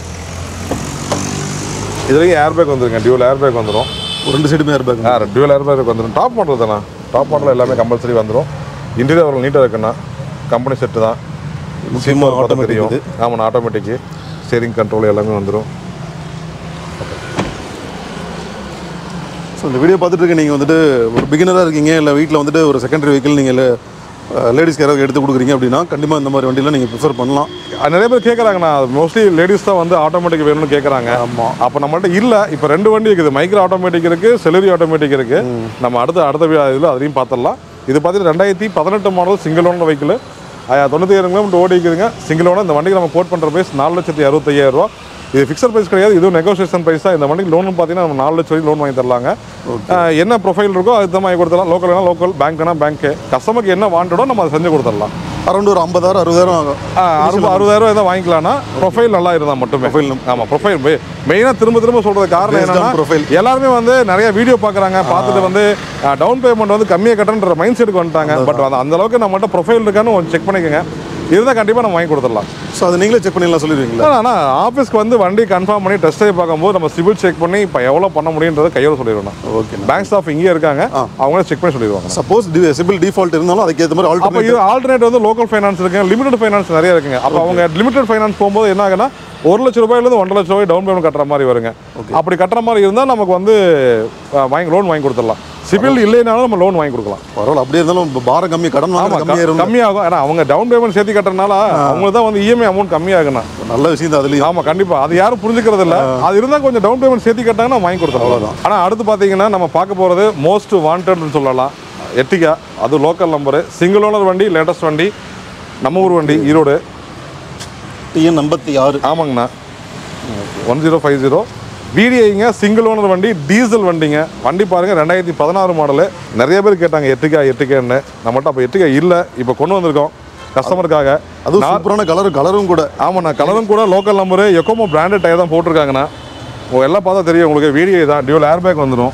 இதுலேயும் ஏர் பேக் வந்துருங்க. டியூவல் ஏர் பேக் வந்துடும். ரெண்டு சைடுமே air bag. Dual air bag வந்துடும். டாப் மாடல் தானே. டாப் மாடல் எல்லாமே கம்பல்சரி வந்துடும். இன்டீரியர் அவ்வளோ நீட்டாக இருக்குண்ணா. கம்பெனி செட்டு தான். ஆட்டோமேட்டிக். ஆமாண்ணா, ஆட்டோமேட்டிக்கு. ஸ்டீரிங் கண்ட்ரோல் எல்லாமே வந்துடும். ஸோ இந்த வீடியோ பார்த்துட்டு இருக்க நீங்கள் வந்துட்டு ஒரு பிகினராக இருக்கீங்க, இல்லை வீட்டில் வந்துட்டு ஒரு செகண்டரி வெஹிக்கிள் நீங்கள் லேடிஸ்க்கு யாராவது எடுத்து கொடுக்குறீங்க அப்படின்னா கண்டிப்பாக இந்த மாதிரி வண்டியில் நீங்கள் ப்ரிஃபர் பண்ணலாம். நிறைய பேர் கேட்குறாங்கண்ணா. மோஸ்ட்லி லேடிஸ் தான் வந்து ஆட்டோமேட்டிக் வேணும்னு கேட்குறாங்க. ஆமாம், அப்போ நம்மள்ட்ட இல்லை. இப்போ 2 வண்டி இருக்குது. மைக்ரோ ஆட்டோமேட்டிக் இருக்குது, செலரி ஆட்டோமேட்டிக் இருக்குது. நம்ம அடுத்த இதில் அதையும் பார்த்துடலாம். இது பார்த்தீங்கன்னா 2018 model single owner vehicle. 90,000 kilometre ஓடி இருக்குதுங்க. Single owner. இந்த வண்டிக்கு நம்ம கோட் பண்ணுற ப்ரைஸ் 4,65,000. இது ஃபிக்ஸட் ப்ரைஸ் கிடையாது, இதுவும் நெகோசியேஷன் ப்ரைஸ் தான். இந்த வண்டிக்கு லோன் பார்த்தீங்கன்னா நம்ம 4 லட்சம் வரைக்கும் லோன் வாங்கி தரலாங்க. என்ன ப்ரொஃபைல் இருக்கோ அதுக்கு தான் வாங்கி கொடுத்துடலாம். லோக்கல்னா லோக்கல், பேங்க்னா பேங்க்கு. கஸ்டமருக்கு என்ன வாண்டடோ நம்ம அதை செஞ்சு கொடுத்துடலாம். அரௌண்ட் ஒரு 50,000 60,000 ஆகும். 60,000 எதாவது வாங்கிக்கலாம்னா ப்ரொஃபைல் நல்லா இருந்தால் மட்டுமே. ஆமாம், ப்ரொஃபைல் மெயினாக திரும்ப சொல்கிறது காரணம் என்னன்னா, எல்லாருமே வந்து நிறைய வீடியோ பார்க்குறாங்க. பார்த்துட்டு வந்து டவுன் பேமெண்ட் வந்து கம்மியாக கட்டணுன்ற மைண்ட் செட்டுக்கு வந்துட்டாங்க. பட் அந்த அளவுக்கு நம்மகிட்ட ப்ரொஃபைல் இருக்கான்னு செக் பண்ணிக்கோங்க. இதுதான் கண்டிப்பாக நம்ம வாங்கி கொடுத்துடலாம். ஸோ அதை நீங்களே செக் பண்ணிடலாம் சொல்லிடுவீங்களா? ஆனால் ஆஃபீஸ்க்கு வந்து வண்டி கன்ஃபார்ம் பண்ணி டெஸ்ட் ட்ரைவ் பார்க்கும்போது நம்ம சிவில் செக் பண்ணி இப்போ எவ்வளோ பண்ண முடியுன்றதை கையோட சொல்லிடுவோம். ஓகே, பேங்க் ஸ்டாஃப் இங்கேயே இருக்காங்க, அவங்களே செக் பண்ணி சொல்லிடுவாங்க. சப்போஸ் சிவில் டிஃபால்ட் இருந்தாலும் அதுக்கேற்ற மாதிரி அப்போ இது ஆல்டர்னேட் வந்து லோக்கல் ஃபைனான்ஸ் இருக்குங்க, லிமிடெட் ஃபைனான்ஸ் நிறைய இருக்குங்க. அப்போ அவங்க லிமிடெட் ஃபைனான்ஸ் போகும்போது என்ன ஆகுன்னா 1 லட்ச ரூபாயிலேருந்து 1.5 லட்ச ரூபாய் டவுன் பேமெண்ட் கட்டுற மாதிரி வருங்க. அப்படி கட்டுற மாதிரி இருந்தால் நமக்கு வந்து லோன் வாங்கி கொடுத்துடலாம். சிவில் இல்லைனாலும் நம்ம லோன் வாங்கி கொடுக்கலாம். பரவாயில்ல, அப்படியே இருந்தாலும் பாரம் கம்மி, கடன் கம்மியாகும். ஏன்னா அவங்க டவுன் பேமெண்ட் சேர்த்து கட்டுறதுனால அவங்களுக்கு தான் வந்து இஎம்ஐ அமௌண்ட் கம்மியாகுண்ணா. நல்ல விஷயம் தான் அதுலேயும். ஆமாம், கண்டிப்பாக. அது யாரும் புரிஞ்சுக்கிறது இல்லை. அது இருந்தால் கொஞ்சம் டவுன் பேமெண்ட் சேர்த்து கட்டாங்கன்னா வாங்கி கொடுத்தோம், அவ்வளோதான். ஆனால் அடுத்து பார்த்தீங்கன்னா நம்ம பார்க்க போகிறது மோஸ்ட் வாண்டட்னு சொல்லலாம். எர்டிகா, அது லோக்கல் நம்பரு, சிங்கிள் ஓனர் வண்டி, லேட்டஸ்ட் வண்டி, நம்ம ஊர் வண்டி, ஈரோடு TN 86. ஆமாங்கண்ணா, 1050 VDIங்க. சிங்கிள் ஓனர் வண்டி, டீசல் வண்டிங்க. வண்டி பாருங்கள், 2016 மாடலு. நிறைய பேர் கேட்டாங்க எர்டிகான்னு. நம்மகிட்ட அப்போ எர்டிகா இல்லை, இப்போ கொண்டு வந்திருக்கோம் கஸ்டமருக்காக. அதுவும் சூப்பரான கலரும் கூட. ஆமாண்ணா, கலரும் கூட. லோக்கல் நம்பரு, எக்கோமோ பிராண்டட் டயர் தான் போட்டிருக்காங்கண்ணா. எல்லாம் பார்த்தா தெரியும் உங்களுக்கு. VDI தான், டியூவல் ஏர் பேக் வந்துடும்.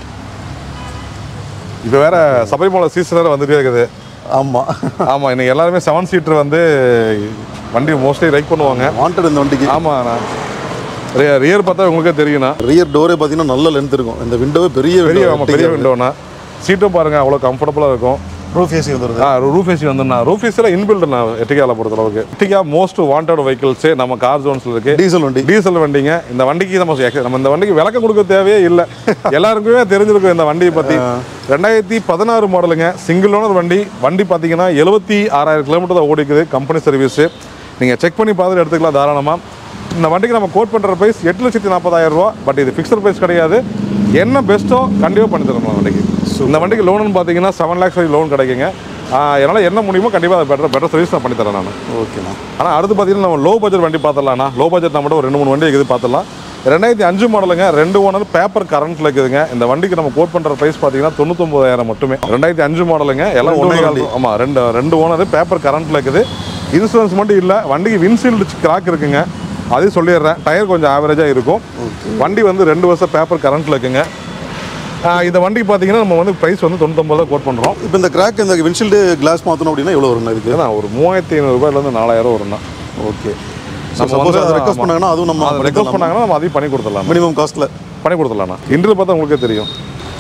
இப்போ வேறு சபரிமலை சீசன் வேறு வந்துட்டே இருக்குது. ஆமாம், இன்னைக்கு எல்லாருமே 7 சீட்டர் வந்து வண்டி மோஸ்ட்லி ரைட் பண்ணுவாங்க. வாண்டட் இந்த வண்டிக்கு. ஆமாண்ணா, ரியர் பார்த்தா உங்களுக்கே தெரியும்ண்ணா. ரியர் டோரே பார்த்தீங்கன்னா நல்ல லென்த் இருக்கும். இந்த விண்டோவே பெரிய விண்டோண்ணா. சீட்டும் பாருங்கள் அவ்வளோ கம்ஃபர்டபுளாக இருக்கும். ரூஃப் ஏசி வந்துருது. ரூஃப் ஏசி வந்துண்ணா. ரூஃப் ஏசியில் இன்பில்டுண்ணா எர்டிகாவில் பொறுத்தளவுக்கு. எர்டிகா மோஸ்ட் வாண்டட் வெஹிக்கிள்ஸே நம்ம கார் ஜோன்ஸில் இருக்குது. டீசல் வண்டிங்க. இந்த வண்டிக்கு நம்ம இந்த வண்டிக்கு விளக்கம் கொடுக்க தேவையே இல்லை, எல்லாருக்குமே தெரிஞ்சிருக்கும் இந்த வண்டியை பற்றி. 2016 மாடலுங்க, சிங்கிள் ஓனர் வண்டி. வண்டி பார்த்தீங்கன்னா 76,000 கிலோமீட்டர் தான் ஓடிக்குது. Company service. நீங்கள் செக் பண்ணி பார்த்துட்டு எடுத்துக்கலாம் தாராளமாக. இந்த வண்டிக்கு நம்ம கோட் பண்ணுற ப்ரைஸ் 8,40,000 பட் இது ஃபிக்ஸட் ப்ரைஸ் கிடையாது. என்ன பெஸ்ட்டோ கண்டிப்பாக பண்ணி தரணும் வண்டிக்கு. இந்த வண்டிக்கு லோனுன்னு பார்த்தீங்கன்னா 7 lakhs வரை லோன் கிடைக்குங்க. என்னால் என்ன முடியுமோ கண்டிப்பாக அதை பெட்டர் சர்வீஸ் நான் பண்ணித்தரேன் நான். ஓகேண்ணா. ஆனால் அடுத்து பார்த்தீங்கன்னா நம்ம லோ பட்ஜெட் வண்டி பார்த்துடலாம்ண்ணா. லோ பட்ஜெட் நம்மகிட்ட ஒரு 2-3 வண்டி இருக்குது பார்த்துடலாம். 2005 மாடலுங்க, 2 ஓனர், பேப்பர் கரண்ட்டில் இருக்குதுங்க. இந்த வண்டிக்கு நம்ம கோட் பண்ணுற ப்ரைஸ் பார்த்தீங்கன்னா 99,000 மட்டுமே. 2005 மாடலுங்க, எல்லாம் ஒன்றே கால். ஆமாம், ரெண்டு ஓனர், பேப்பர் கரண்ட்டில் இருக்குது. இன்சூரன்ஸ் மட்டும் இல்லை, வண்டிக்கு வின்சீல்டு கிராக் இருக்குங்க, அதையும் சொல்லிடுறேன். டயர் கொஞ்சம் ஆவரேஜாக இருக்கும். வண்டி வந்து 2 வருஷம் பேப்பர் கரண்ட்டில் இருக்குங்க. இந்த வண்டிக்கு பார்த்தீங்கன்னா நம்ம வந்து ப்ரைஸ் வந்து 99 கோட் பண்ணுறோம். இப்போ இந்த கிராக், இந்த வின்ஷீல்டு கிளாஸ் மாற்றணும் அப்படின்னா எவ்வளோ வரும்ண்ணா இதுக்கு? ஒரு 3500 4,000 வரும்ண்ணா. ஓகே. நம்ம வந்து ரெக்வஸ்ட் பண்ணாங்கன்னா அதுவும் நம்ம ரெக்வஸ்ட் பண்ணாங்கன்னா நம்ம அதையும் பண்ணி கொடுத்துடலாம். மினிமம் காஸ்ட்டில் பண்ணி கொடுத்துடலாம்ண்ணா. இன்டர்வியூ பார்த்தா உங்களுக்கே தெரியும்.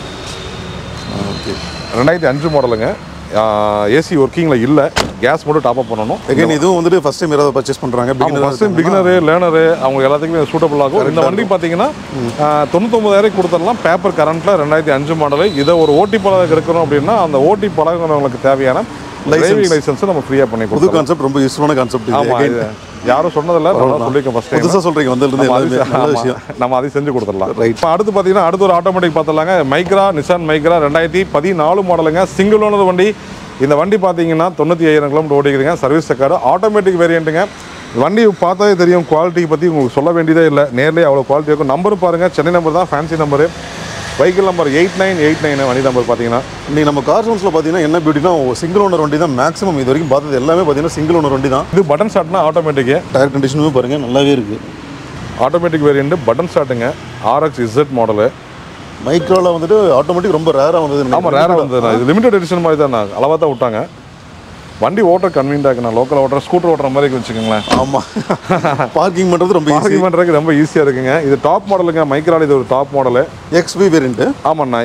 ஓகே. 2005 மாடலுங்க, ஏசி ஒர்க்கிங்கில் இல்லை, கேஸ் மட்டும் டாப் அப் பண்ணணும். அகைன் இதுவும் வந்துட்டு ஃபஸ்ட் டைம் யாராவது பர்ச்சேஸ் பண்ணுறாங்க, பிகினரு லேர்னரு அவங்க எல்லாத்துக்குமே சூட்டபுள் ஆகும். இந்த வண்டி பார்த்தீங்கன்னா 99,000 கொடுத்துடலாம். பேப்பர் கரண்ட்டில் 2005 மாடலு. இதை ஒரு ஓட்டி பழகம் இருக்கணும் அப்படின்னா அந்த ஓட்டி பழகிறவங்களுக்கு தேவையான டிரைவிங் லைசன்ஸ் நம்ம ஃப்ரீயாக பண்ணி கொடுப்போம். புது கான்செப்ட், ரொம்ப யூஸ்ஃபுல்லான கான்செப்ட். ஆமாம், யாரும் சொன்னதில்லை, நான் சொல்லியிருக்கேன் ஃபஸ்ட் டைம். புதுசாக சொல்கிறீங்க வந்து நம்ம அதையும் செஞ்சு கொடுத்துடலாம். இப்போ அடுத்து பார்த்தீங்கன்னா அடுத்து ஒரு ஆட்டோமேட்டிக் பார்த்துலாங்க. மைக்ரா, நிசான் மைக்ரா 2014 மாடலுங்க, சிங்கிள் ஓனர் வண்டி. இந்த வண்டி பார்த்தீங்கன்னா 95,000 கிலோமீட்டர் ஓடிக்குதுங்க. சர்வீஸ் ரெக்கார்டு, ஆட்டோமேட்டிக் வேரியண்ட்டுங்க. வண்டி பார்த்தாலே தெரியும், குவாலிட்டி பற்றி உங்களுக்கு சொல்ல வேண்டியதே இல்லை. நேர்லேயே அவ்வளோ குவாலிட்டி இருக்கும். நம்பரும் பாருங்கள், சென்னை நம்பர் தான், ஃபேன்சி நம்பரு. வெஹிக்கிள் நம்பர் 8989 வண்டி நம்பர் பார்த்தீங்கன்னா. நீங்கள் நம்ம கார் சோன்ஸில் பார்த்தீங்கன்னா என்ன பியூட்டினா சிங்கிள் ஓனர் வண்டி தான் மேக்ஸிமம் இது வரைக்கும் பார்த்தது எல்லாமே பார்த்தீங்கன்னா சிங்கிள் ஓனர் வண்டி தான். இது பட்டன் ஸ்டார்ட்னா ஆட்டோமேட்டிக்கு. டயர் கண்டிஷனுமே பாருங்கள் நல்லாவே இருக்குது. ஆட்டோமேட்டிக் வேரியண்ட்டு, பட்டன் ஸ்டார்ட்டுங்க, RXZ மாடலு. மைக்ரோவில் வந்துட்டு ஆட்டோமேட்டிக் ரொம்ப ரேராக வந்தது. ஆமாம், ரேராக வந்தது. இது லிமிடெட் எடிஷன் மாதிரி தான், அளவாக தான் விட்டாங்க. வண்டி ஓட்டுற கன்வீனியாக இருக்குண்ணா. லோக்கல் ஓட்டுற, ஸ்கூட்டர் ஓட்டுற மாதிரி வச்சுக்கோங்களேன். ஆமாம், பார்க்கிங் பண்ணுறது ரொம்ப பார்க்கிங் பண்ணுறதுக்கு ரொம்ப ஈஸியாக இருக்குங்க. இது டாப் மாடலுங்க, மைக்ரால். இது ஒரு டாப் மாடலு, XV வேரியண்ட்டு. ஆமாண்ணா,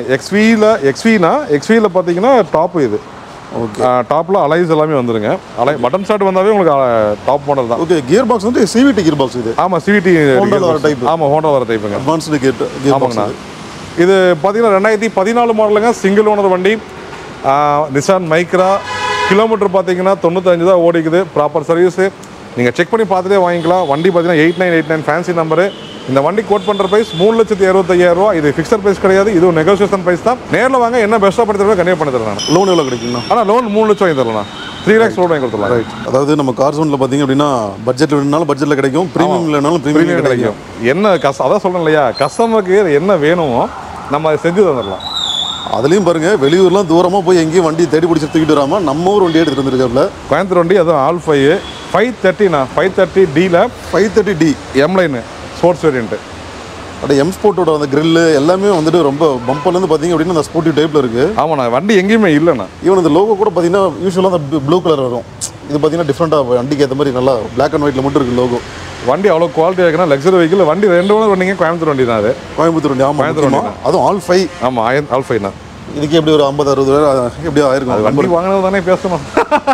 எக்ஸ்வியில் பார்த்தீங்கன்னா டாப்பு இது. ஓகே, டாப்பில் அலைஸ் எல்லாமே வந்துருங்க. பட்டன் ஸ்டார்ட் வந்தாவே உங்களுக்கு டாப் மாடல் தான். ஓகே. கியர் பாக்ஸ் வந்து CVT கியர் பாக்ஸ் இது. ஆமாம், CVT டைப். ஆமாம், ஹோண்டா வர டைப்புங்க, அட்வான்ஸ்டு கியர். ஆமாங்கண்ணா. இது பார்த்தீங்கன்னா 2014 மாடலுங்க, சிங்கிள் ஓனர் வண்டி, நிசான் மைக்ரா. கிலோமீட்டர் பார்த்தீங்கன்னா 95 தான் ஓடிக்குது. ப்ராப்பர் சர்வீஸு, நீங்கள் செக் பண்ணி பார்த்துட்டே வாங்கிக்கலாம். வண்டி பார்த்தீங்கன்னா 8989 ஃபேன்சி நம்பரு. இந்த வண்டி கோட் பண்ணுற ப்ரைஸ் 3,65,000 ரூபா. இது ஃபிக்ஸட் ப்ரைஸ் கிடையாது, இது ஒரு நெகோசியேஷன் ப்ரைஸ் தான். நேரில் வாங்க, என்ன பெஸ்ட்டாக பண்ணி தருவோம் கண்டிப்பாக பண்ணி தரலாம். லோன் எவ்வளோ கிடைக்குங்கண்ணா? ஆனால் லோன் 3 லட்சம் வாங்கி தரலாம். 3 lakhs லோன் வாங்கி கொடுத்துடலாம். ரைட். அதாவது நம்ம கார் சோனில் பார்த்தீங்க அப்படின்னா பட்ஜெட்டில் வேணுனாலும் பட்ஜெட்டில் கிடைக்கும், ப்ரீமியம் இல்லைனாலும் ப்ரீமியம் கிடைக்கும். என்ன அதான் சொல்கிறேன் இல்லையா, கஸ்டமருக்கு என்ன வேணுமோ நம்ம அதை செஞ்சு தந்துடலாம். அதுலேயும் பாருங்கள், வெளியூர்லாம் தூரமாக போய் எங்கேயும் வண்டி தேடி பிடிச்சி தூக்கிட்டு வராமல் நம்ம ஊர் வண்டி எடுத்துகிட்டு வந்துருக்காப்புல. கோயம்புத்தூர் வண்டி, அதுவும் ஆல் 530ண்ணா. 530Dயில் 530D M-லைனு ஸ்போர்ட்ஸ் வேரியண்ட்டு. அப்படியே M ஸ்போர்ட்டோட அந்த கிரில்லு எல்லாமே வந்துட்டு ரொம்ப பம்பர்லேருந்து பார்த்தீங்க அப்படின்னா அந்த ஸ்போர்ட்டிவ் டைப்பில் இருக்குது. ஆமாண்ணா, வண்டி எங்கேயுமே இல்லைண்ணா. ஈவன் இந்த லோகோ கூட பார்த்தீங்கன்னா யூஸ்வலாக அந்த ப்ளூ கலர் வரும். இது பார்த்தீங்கன்னா டிஃப்ரெண்ட்டாக வண்டிக்கு ஏற்ற மாதிரி நல்லா பிளாக் அண்ட் ஒயிட்டில் மட்டும் இருக்குது லோகோ. வண்டி அவ்வளோ குவாலிட்டியாக இருக்குன்னா, லக்ஸரி வெஹிக்கிள். வண்டி 2 ஓனர் வண்டிங்க, கோயம்புத்தூர் வண்டி தான். அது கோயம்புத்தூர் வண்டி. ஆமாம், கோயம்புத்தூர் வண்டி, அதுவும் ஆல் 5. ஆமாம், ஆல் 5ண்ணா. இதுக்கு எப்படி ஒரு 50-60 எப்படி ஆயிருக்கும்? அது வண்டி வாங்கினது தானே பேசணும்.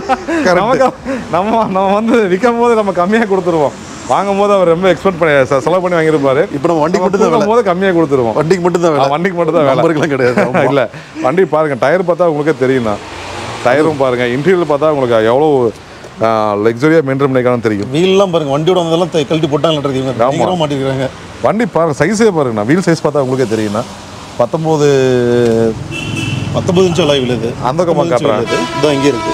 நம்ம வந்து விற்கும் போது நம்ம கம்மியாக கொடுத்துருவோம், வாங்கும் போது அவர் ரொம்ப எக்ஸ்பெக்ட் பண்ணி செலவு பண்ணி வாங்கியிருப்பாரு. இப்போ நம்ம வண்டிக்கு மட்டும் தான் போது கம்மியாக கொடுத்துருவோம். வண்டிக்கு மட்டும் தான் வண்டிக்கு மட்டும் தான் வேலை கிடையாது. இல்லை, வண்டி பாருங்கள், டயர் பார்த்தா உங்களுக்கே தெரியும்ண்ணா. டயரும் பாருங்கள், இன்டீரியர் பார்த்தா உங்களுக்கு எவ்வளோ லக்ஸரியாக மெயின்டைன் பண்ணிக்கானு தெரியும். வீல்லாம் பாருங்கள், வண்டியோட வந்ததெல்லாம் கழட்டி போட்டாங்க, மாட்டிருக்காங்க. வண்டி பாருங்கள், சைஸே பாருங்கண்ணா. வீல் சைஸ் பார்த்தா உங்களுக்கே தெரியும்ண்ணா. 19 இன்ச்சு அலாய்வில் இது. அந்த பக்கம் காட்டுறேன், இதான் இங்கே இருக்குது.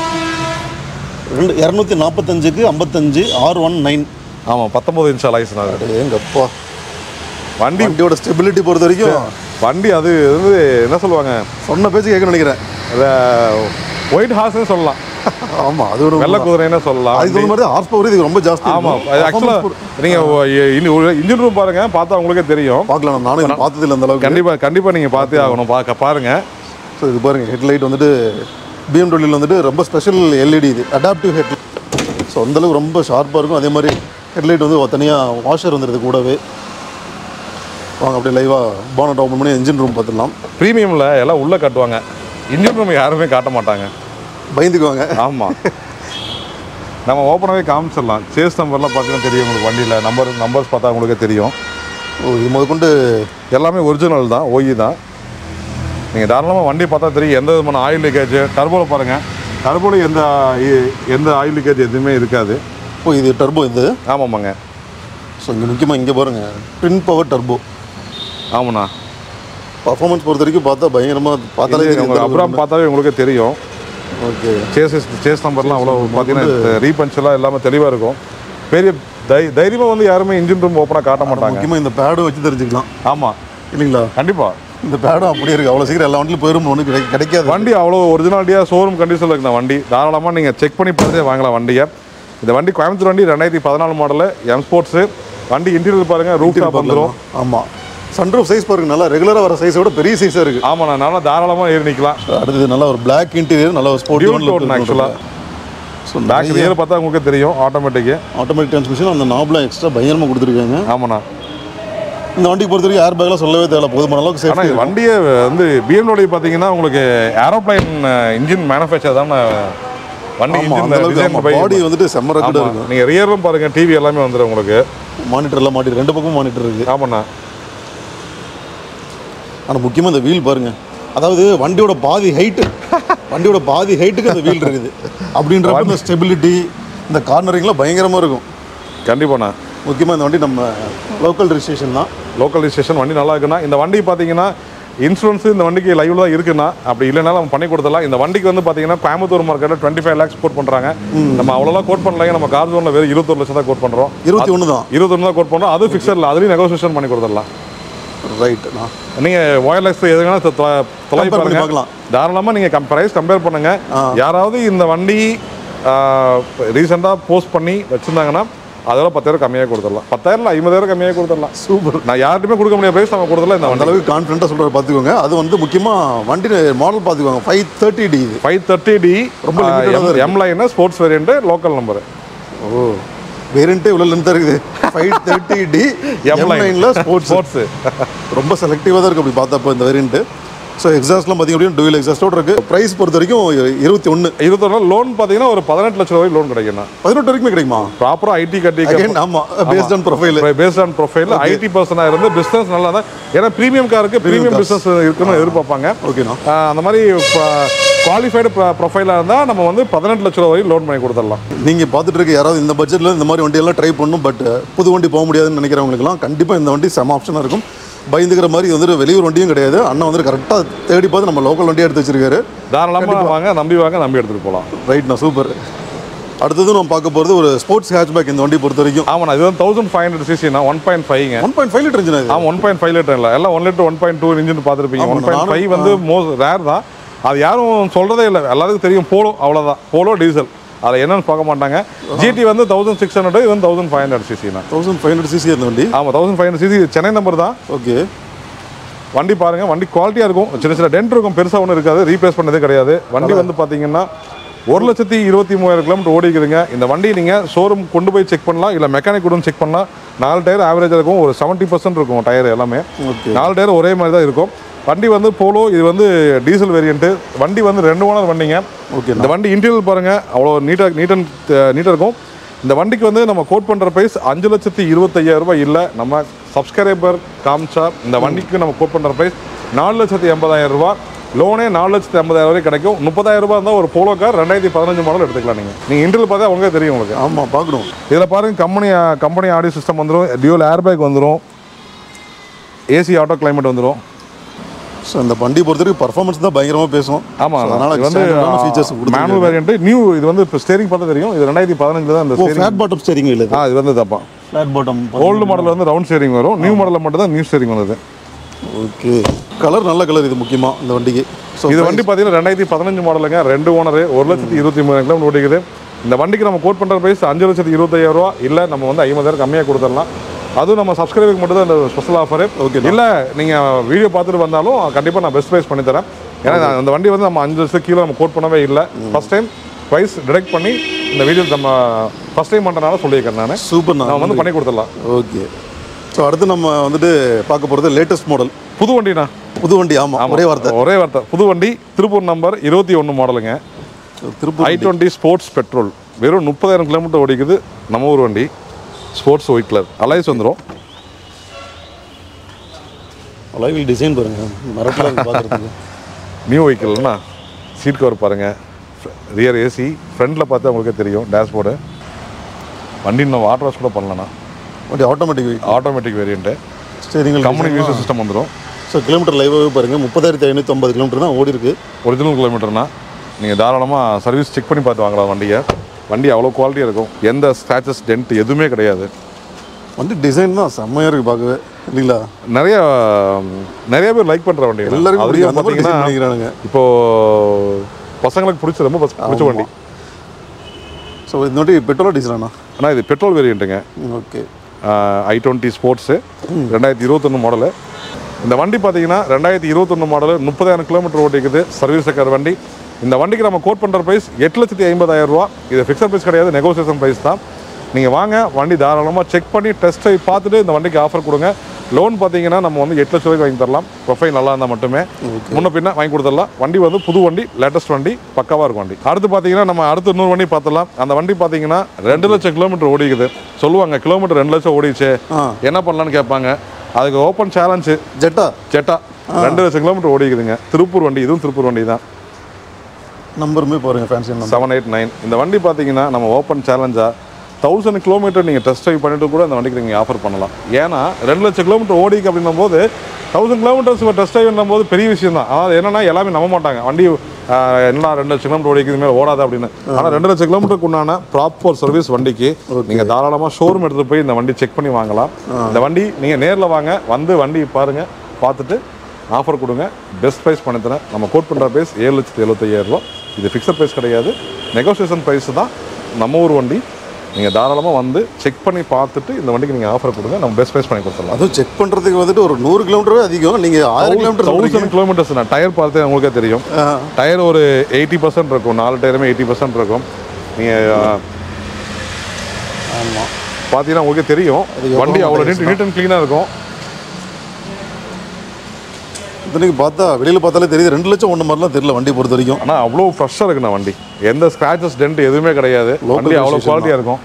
245க்கு 55 R19. ஆமாம், 19 இன்ச் அலாய்ஸ்ண்ணா. எங்கப்பா, வண்டியோட ஸ்டெபிலிட்டி பொறுத்த வரைக்கும் வண்டி அது வந்து என்ன சொல்லுவாங்க, சொன்ன பேச்சு கேட்கணும்னு நினைக்கிறேன். அதை ஒயிட் ஹார்ஸ்னு சொல்லலாம். ஆமாம், அது ஒரு வெள்ளை குதிரைன்னு சொல்லலாம். அது சொல்ல மாதிரி ஹார்ஸ் பவர் இது ரொம்ப ஜாஸ்தி. ஆமாம், ஆக்சுவலாக நீங்கள் இன்ஜின் ரூம் பாருங்கள், பார்த்தா உங்களுக்கே தெரியும். பார்க்கலாம், நானும் பார்த்ததில்லை அந்த அளவுக்கு. கண்டிப்பாக நீங்கள் பார்த்தே ஆகணும், பாருங்கள். ஸோ இது பாருங்கள், ஹெட்லைட் வந்துட்டு பிஎம்டபிள்யூவில் வந்துட்டு ரொம்ப ஸ்பெஷல் LED இது, அடாப்டிவ் ஹெட்லைட். ஸோ அந்தளவுக்கு ரொம்ப ஷார்ப்பாக இருக்கும். அதே மாதிரி ஹெட்லைட் வந்து தனியாக வாஷர் வந்துடுது கூடவே. வாங்க அப்படியே லைவாக பானட் ஓப்பன் பண்ணி இன்ஜின் ரூம் பார்த்துடலாம். ப்ரீமியமில் எல்லாம் உள்ளே காட்டுவாங்க, இன்ஜின் ரூம் யாருமே காட்ட மாட்டாங்க, பயந்துக்குவாங்க. ஆமாம், நம்ம ஓப்பனாகவே காமிச்சிடலாம். சேஸ் நம்பர்லாம் பார்த்தீங்கன்னா தெரியும் உங்களுக்கு. வண்டியில் நம்பர்ஸ் பார்த்தா உங்களுக்கே தெரியும். இது முதற்கொண்டு எல்லாமே ஒரிஜினல் தான், OE தான். நீங்கள் தாராளமாக வண்டி பார்த்தா தெரியும் எந்த விதமான ஆயில் லீக்கேஜ். டர்போவில் பாருங்கள், டர்போவில் எந்த ஆயில் லீக்கேஜ் எதுவுமே இருக்காது. இது டர்போ இது. ஆமாம்மாங்க. ஸோ இங்கே முக்கியமாக இங்கே பாருங்கள், ட்வின் பவர் டர்போ. ஆமாண்ணா, பர்ஃபார்மன்ஸ் பொறுத்த வரைக்கும் பார்த்தா பயங்கரமாக பார்த்தாலே அப்புறம் பார்த்தாவே உங்களுக்கே தெரியும். ஓகே. சேஸ் நம்பர்லாம் அவ்வளோ பார்த்தீங்கன்னா ரீபஞ்செல்லாம் எல்லாமே தெளிவாக இருக்கும். பெரிய தைரியமாக வந்து யாருமே இன்ஜின் ரூம் ஓப்பனாக காட்ட மாட்டாங்க. முக்கியமாக இந்த பேடும் வச்சு தெரிஞ்சுக்கலாம். ஆமாம் இல்லைங்களா? கண்டிப்பாக இந்த பேடும் அப்படியே இருக்குது. அவ்வளோ சீக்கிரம் எல்லா வண்டியும் போயிடும் ஒன்று கிடைக்காது. வண்டி அவ்வளோ ஒரிஜினாலிட்டியாக ஷோரூம் கண்டிஷனில் இருக்குண்ணா வண்டி. தாராளமாக நீங்கள் செக் பண்ணி பார்த்தே வாங்கலாம் வண்டியை. இந்த வண்டி கோயம்புத்தூர் வண்டி 2014 மாடலு எம் ஸ்போர்ட்ஸு. வண்டி இன்டீரியர் பாருங்கள், ரூஃப் டாப் வந்துடும். ஆமாம், சன்ரூஃப் சைஸ் பாருங்க, நல்லா ரெகுலராக வர சைஸை விட பெரிய சைஸாக இருக்குது. ஆமாண்ணா, நல்லா தாராளமாக ஏறி நிற்கலாம். அடுத்தது நல்லா ஒரு பிளாக் இன்டீரியர், நல்ல ஒரு ஸ்போர்ட் ஆக்சுவலாக. ஸோ பேக் ரியர் பார்த்தா உங்களுக்கு தெரியும். ஆட்டோமேட்டிக் டிரான்ஸ்மிஷன், அந்த நாப்லாம் எக்ஸ்ட்ரா பயங்கரமாக கொடுத்துருக்காங்க. ஆமாண்ணா. இந்த வண்டிக்கு பொறுத்த வரைக்கும் ஏர் பேக்லாம் சொல்லவே தேவை, போதுமான அளவுக்கு சேஃப்டி. ஆனால் வண்டியை வந்து BMW பார்த்தீங்கன்னா உங்களுக்கு ஏரோப்ளைன் இன்ஜின் மேனுஃபேக்சர் தான் வண்டி. பாடி வந்துட்டு செம்ம ரெக்கார்டாக இருக்கும். நீங்கள் ரியரும் பாருங்கள், டிவி எல்லாமே வந்துடும் உங்களுக்கு. மானிட்டர்லாம் மாட்டி, ரெண்டு பக்கமும் மானிட்டர் இருக்குது. ஆமாண்ணா. ஆனால் முக்கியமாக இந்த வீல் பாருங்கள், அதாவது வண்டியோட பாதி ஹைட்டுக்கு அந்த வீல் இருக்குது. அப்படின்றப்ப இந்த ஸ்டெபிலிட்டி, இந்த கார்னரிங்லாம் பயங்கரமாக இருக்கும். கண்டிப்பாண்ணா. முக்கியமாக இந்த வண்டி நம்ம லோக்கல் ரெஜிஸ்ட்ரேஷன் தான். லோக்கல் ரெஜிஸ்ட்ரேஷன் வண்டி நல்லா இருக்குண்ணா. இந்த வண்டி பார்த்தீங்கன்னா இன்சூரன்ஸ் இந்த வண்டிக்கு லைவ்ல தான் இருக்குண்ணா. அப்படி இல்லைனாலும் நம்ம பண்ணி கொடுத்துடலாம். இந்த வண்டிக்கு வந்து பார்த்தீங்கன்னா கோயம்புத்தூர் மார்க்கெட்டில் 25 lakhs கோட் பண்ணுறாங்க. நம்ம அவ்வளோலாம் கோட் பண்ணலாங்க. நம்ம கார் ஜோனில் வெறும் 21 லட்சம் தான் கோட் பண்ணுறோம். 21 தான் கோட் பண்ணுறோம். அது ஃபிக்ஸடில், அதுலேயும் நெகோசியேஷன் பண்ணி கொடுத்துடலாம். ரைட்ண்ணா. நீங்கள் ஒயர்லெஸ் எதுனா தொலை பார்க்கலாம். தாராளமாக நீங்கள் ப்ரைஸ் கம்பேர் பண்ணுங்கள். யாராவது இந்த வண்டி ரீசெண்டாக போஸ்ட் பண்ணி வச்சுருந்தாங்கன்னா அதோட 10,000 கம்மியாக கொடுத்துடலாம். 10,000 50,000 கம்மியாக கொடுத்துடலாம். சூப்பர். நான் யார்ட்டுமே கொடுக்க முடியாத ப்ரைஸ் நம்ம கொடுத்துடலாம். இந்த அந்த அளவுக்கு கான்ஃபிடென்ட்டாக சொல்கிற பார்த்துக்கோங்க. அது வந்து முக்கியமாக வண்டி மாடல் பார்த்துக்கோங்க. 530D இது. 530D ரொம்ப M line sports variant, local number. ஓ, வேரியன்ட்டே இவ்வளோ லென்த்தாக இருக்குது. 530D எம் லைனில் ஸ்போர்ட்ஸு ரொம்ப செலக்டிவாக தான் இருக்குது அப்படி பார்த்தப்போ இந்த வேரியன்ட்டு. ஸோ எக்ஸாஸ்ட்லாம் பார்த்தீங்க அப்படின்னா டூவல் எக்ஸாஸ்டோடு இருக்குது. ப்ரைஸ் பொறுத்த வரைக்கும் 21 லோன் பார்த்தீங்கன்னா ஒரு 18 லட்சம் ரூபாய் லோன் கிடைக்கும்ண்ணா. 18 வரைக்கும் கிடைக்குமா? ப்ராப்பராக ஐடி கட்டி. ஆமாம், பேஸ்ட் ஆன் ப்ரொஃபைல் ஐடி பர்சனாக இருந்து பிஸ்னஸ் நல்லா தான். ஏன்னா ப்ரீமியம் காருக்கு ப்ரீமியம் பிஸ்னஸ் இருக்குன்னு எதிர்பார்ப்பாங்க. ஓகேண்ணா. அந்த மாதிரி குவாலிஃபைடு ப்ரொஃபைலாக இருந்தால் நம்ம வந்து 18 லட்சம் ரூபாய் லோன் பண்ணி கொடுத்துடலாம். நீங்கள் பார்த்துட்டு இருக்க யாராவது இந்த பட்ஜெட்டில் இந்த மாதிரி வண்டியெல்லாம் ட்ரை பண்ணணும், பட் புது வண்டி போக முடியாதுன்னு நினைக்கிறவங்களுக்குலாம் கண்டிப்பாக இந்த வண்டி செம ஆப்ஷனாக இருக்கும். பயந்துக்கிற மாதிரி வந்துட்டு வெளியூர் வண்டியும் கிடையாது. அண்ணன் வந்துட்டு கரெக்டாக தேடி பார்த்து நம்ம லோக்கல் வண்டியாக எடுத்து வச்சிருக்காரு. தாராளமாக வாங்க, நம்பி எடுத்துகிட்டு போகலாம். ரைட்ண்ணா, சூப்பர். அடுத்தது நம்ம பார்க்க போகிறது ஒரு ஸ்போர்ட்ஸ் ஹேட்ச்பேக் இந்த வண்டி பொறுத்த வரைக்கும். ஆமாண்ணா, இது வந்து 1500cc 1.5ங்க. 1.5 லிட்டர் இன்ஜின் இது. 1.5 லிட்டர் இல்லை, எல்லாம் 1 லிட்டர் 1.2 இன்ஜின் பார்த்துருப்பீங்க. 1.5 வந்து ரேர் தான். அது யாரும் சொல்கிறதே இல்லை, எல்லாத்துக்கும் தெரியும். போலோ, அவ்வளோதான். போலோ டீசல், அதில் என்னன்னு பார்க்க மாட்டாங்க. GT வந்து 1600, இது வந்து 1500cc. 1500cc அந்த வண்டி. ஆமாம், 1500cc. சென்னை நம்பர் தான். ஓகே. வண்டி பாருங்கள், வண்டி குவாலிட்டியாக இருக்கும். சின்ன டென்ட் இருக்கும், பெருசாக ஒன்றும் இருக்காது. ரீப்ளேஸ் பண்ணதே கிடையாது. வண்டி வந்து பார்த்தீங்கன்னா 1,23,000 கிலோமீட்டர் ஓடிக்குதுங்க. இந்த வண்டி நீங்கள் ஷோரூம் கொண்டு போய் செக் பண்ணலாம், இல்லை மெக்கானிக் கூட செக் பண்ணலாம். 4 டயர் ஆவரேஜாக இருக்கும். ஒரு 70% இருக்கும் டயர் எல்லாமே. 4 டயர் ஒரே மாதிரி தான் இருக்கும். வண்டி வந்து போலோ, இது வந்து டீசல் வேரியண்ட்டு. வண்டி வந்து 2 ஓனர் வண்டிங்க. ஓகே. இந்த வண்டி இன்டீரியர் பாருங்கள், அவ்வளோ நீட்டாக இருக்கும். இந்த வண்டிக்கு வந்து நம்ம கோட் பண்ணுற ப்ரைஸ் 5,25,000 ரூபாய் இல்லை. நம்ம சப்ஸ்கிரைபர் காமிச்சா இந்த வண்டிக்கு நம்ம கோட் பண்ணுற ப்ரைஸ் 4,80,000 ரூபா. லோனே 4,80,000 வரை கிடைக்கும். 30,000 ரூபா இருந்தால் ஒரு போலோ கார் 2015 மாடல் எடுத்துக்கலாம். நீங்கள் இன்டீரியர் பார்த்தா உங்களுக்கு தெரியும் உங்களுக்கு. ஆமாம், பார்க்கணும். இதில் பாருங்கள், கம்பெனி ஆடியோ சிஸ்டம் வந்துடும், டியூல் ஏர்பேக் வந்துடும், ஏசி ஆட்டோ கிளைமேட் வந்துடும். ஸோ இந்த வண்டி பொறுத்தவரைக்கும் பர்ஃபார்மன்ஸ் தான் பயங்கரமாக பேசும். ஆமாம், அதனால் இது வந்து ஃபீச்சர்ஸ் மேனுவல் வேரியன்ட். நியூ இது வந்து இப்போ ஸ்டேரிங் பார்த்தா தெரியும். இது 2015 தான் இந்த ஃப்ளாட் பாட்டம் ஸ்டேரிங் இல்லை. இது வந்து தப்பா ஃப்ளாட் பாட்டம். ஓல்டு மாடல் வந்து ரவுண்ட் ஸ்டேரிங் வரும். நியூ மாடலில் மட்டும் தான் நியூ ஸ்டேரிங் வந்தது. ஓகே. கலர் நல்ல கலர் இது முக்கியமாக இந்த வண்டிக்கு. ஸோ இது வண்டி பார்த்தீங்கன்னா 2015 மாடலுங்க. 2 ஓனர், 1,23,000 கிலோமீட்டர் ஓடிக்குது. இந்த வண்டிக்கு நம்ம கோட் பண்ணுற ப்ரைஸ் 5,25,000 ரூபா இல்லை, நம்ம வந்து 50,000 கம்மியாக கொடுத்துடலாம். அதுவும் நம்ம சப்ஸ்கிரைபருக்கு மட்டும் தான் இந்த ஸ்பெஷல் ஆஃபரு. ஓகே. இல்லை நீங்கள் வீடியோ பார்த்துட்டு வந்தாலும் கண்டிப்பாக நான் பெஸ்ட் ப்ரைஸ் பண்ணித்தரேன். ஏன்னா அந்த வண்டி வந்து நம்ம 5 லட்சம் கீழே நம்ம கோட் பண்ணவே இல்லை. ஃபஸ்ட் டைம் ப்ரைஸ் டிரெக்ட் பண்ணி இந்த வீடியோ நம்ம ஃபஸ்ட் டைம் பண்ணுறதுனால சொல்லியிருக்கேன் நான். சூப்பர், நான் வந்து பண்ணி கொடுத்துடலாம். ஓகே. ஸோ அடுத்து நம்ம வந்துட்டு பார்க்க போகிறது லேட்டஸ்ட் மாடல் புது வண்டிண்ணா. புது வண்டி. ஆமாம், ஒரே வார்த்தை. புது வண்டி. திருப்பூர் நம்பர் 21 மாடலுங்க. Tiruppur i20 sports petrol. வெறும் 30,000 கிலோமீட்டர் ஓடிக்குது. நம்ம ஊர் வண்டி. ஸ்போர்ட்ஸ் ஒயிட் கலர் அலைஸ் வந்துடும். அலைவில் டிசைன் பாருங்கள், மரத்தில் பார்க்குறதுக்கு நியூ வெஹிக்கிள்னா. சீட் கவர் பாருங்கள், ரியர் ஏசி, ஃப்ரண்டில் பார்த்தா உங்களுக்கே தெரியும் டேஷ்போர்டு. வண்டி நம்ம வாட்டர் வாஷ் கூட பண்ணலண்ணா. வண்டி automatic variant. Steering company music system வந்துடும். ஸோ கிலோமீட்டர் லைவாகவே பாருங்கள், 30,550 கிலோமீட்டர் தான் ஓடி இருக்கு. ஒரிஜினல் கிலோமீட்டர்னா நீங்கள் தாராளமாக சர்வீஸ் செக் பண்ணி பார்த்து வாங்கலாம் வண்டியை. வண்டி அவ்வளோ குவாலிட்டியாக இருக்கும், எந்த ஸ்க்ராச்சஸ் டென்ட் எதுவுமே கிடையாது. வண்டி டிசைன் தான் செம்மையாக இருக்குது பார்க்கவே இல்லைங்களா. நிறைய பேர் லைக் பண்ணுற வண்டி எல்லாருக்கும் பார்த்தீங்கன்னா இப்போது பசங்களுக்கு பிடிச்ச ரொம்ப பிடிச்ச வண்டி. ஸோ இந்த வண்டி பெட்ரோலா டீசலாண்ணா? ஆனால் இது பெட்ரோல் வேரியண்ட்டுங்க. ஓகே. i20 sports 2021 model. இந்த வண்டி பார்த்தீங்கன்னா 2021 மாடலு, 30,000 கிலோமீட்டர் ஓட்டிக்குது, சர்வீஸ் ரெக்கார்டு வண்டி. இந்த வண்டிக்கு நம்ம கோட் பண்ணுற ப்ரைஸ் 8,50,000 ரூபா. இது ஃபிக்ஸட் ப்ரைஸ் கிடையாது, நெகோசியேஷன் ப்ரைஸ் தான். நீங்கள் வாங்க, வண்டி தாராளமாக செக் பண்ணி டெஸ்ட் ட்ரைவ் பார்த்துட்டு இந்த வண்டிக்கு ஆஃபர் கொடுங்க. லோன் பார்த்தீங்கன்னா நம்ம வந்து 8 லட்ச ரூபாய்க்கு வாங்கி தரலாம். ப்ரொஃபைல் நல்லா இருந்தால் மட்டுமே முன்ன பின்ன வாங்கி கொடுத்துடலாம். வண்டி வந்து புது வண்டி, லேட்டஸ்ட் வண்டி, பக்காவாக இருக்கும் வண்டி. அடுத்து பார்த்தீங்கன்னா நம்ம அடுத்து இன்னொரு வண்டி பார்த்துடலாம். அந்த வண்டி பார்த்தீங்கன்னா 2 லட்சம் கிலோமீட்டர் ஓடிக்குது. சொல்லுவாங்க கிலோமீட்டர் 2 லட்சம் ஓடிச்சு என்ன பண்ணலான்னு கேட்பாங்க. அதுக்கு ஓப்பன் சேலஞ்சு ஜெட்டா 2 லட்சம் கிலோமீட்டர் ஓடிக்குதுங்க. திருப்பூர் வண்டி, இதுவும் திருப்பூர் வண்டி தான். நம்பருமே பாருங்கள், ஃபேன்சி 789. இந்த வண்டி பார்த்தீங்கன்னா நம்ம ஓப்பன் சேலஞ்சாக 1000 கிலோமீட்டர் நீங்கள் டெஸ்ட் ட்ரைவ் பண்ணிட்டு கூட அந்த வண்டிக்கு நீங்கள் ஆஃபர் பண்ணலாம். ஏன்னா 2 லட்சம் கிலோமீட்டர் ஓடிக்கு அப்படின்னும் போது 1000 கிலோமீட்டர்ஸ் டெஸ்ட் ட்ரைவ் போது பெரிய விஷயம் தான். அதாவது என்னன்னா எல்லாமே நம்ப மாட்டாங்க, வண்டி என்ன 2 லட்சம் கிலோமீட்டர் ஓடிக்கு மேலே ஓடாது அப்படின்னு. ஆனால் 2 லட்சம் கிலோமீட்டருக்கு உண்டான ப்ராப்பர் சர்வீஸ் வண்டிக்கு நீங்கள் தாராளமாக ஷோரூம் எடுத்துகிட்டு போய் இந்த வண்டி செக் பண்ணி வாங்கலாம். இந்த வண்டி நீங்கள் நேரில் வாங்க, வந்து வண்டி பாருங்கள், பார்த்துட்டு ஆஃபர் கொடுங்க, பெஸ்ட் ப்ரைஸ் பண்ணி தரேன். நம்ம கோட் பண்ணுற ப்ரைஸ் 7,75,000 ரூபா. இது ஃபிக்ஸட் ப்ரைஸ் கிடையாது, நெகோசியேஷன் ப்ரைஸ் தான். நம்ம ஊர் வண்டி, நீங்கள் தாராளமாக வந்து செக் பண்ணி பார்த்துட்டு இந்த வண்டிக்கு நீங்கள் ஆஃபர் கொடுங்க, நம்ம பெஸ்ட் ப்ரைஸ் பண்ணி கொடுத்துடலாம். அதுவும் செக் பண்ணுறதுக்கு வந்துட்டு ஒரு 100 கிலோமீட்டரே அதிகம். நீங்கள் 1000 கிலோமீட்டர்ஸ் நான் டயர் பார்த்து உங்களுக்கே தெரியும். டயர் ஒரு 80% இருக்கும், 4 டயருமே 80% இருக்கும். நீங்கள் ஆமாம் பார்த்தீங்கன்னா உங்களுக்கே தெரியும், வண்டி அவ்வளோ நீட் அண்ட் க்ளீனாக இருக்கும். இத்தனைக்கு பார்த்தா வெளியில் பார்த்தாலே தெரியுது 2 லட்சம் ஒன்று மாதிரிலாம் தெரியல வண்டி பொறுத்த வரைக்கும். ஆனால் அவ்வளோ ஃப்ரெஷ்ஷாக இருக்குண்ணா வண்டி, எந்த ஸ்க்ராச்சஸ் டென்ட் எதுவுமே கிடையாது. வண்டி அவ்வளோ குவாலிட்டியாக இருக்கும்.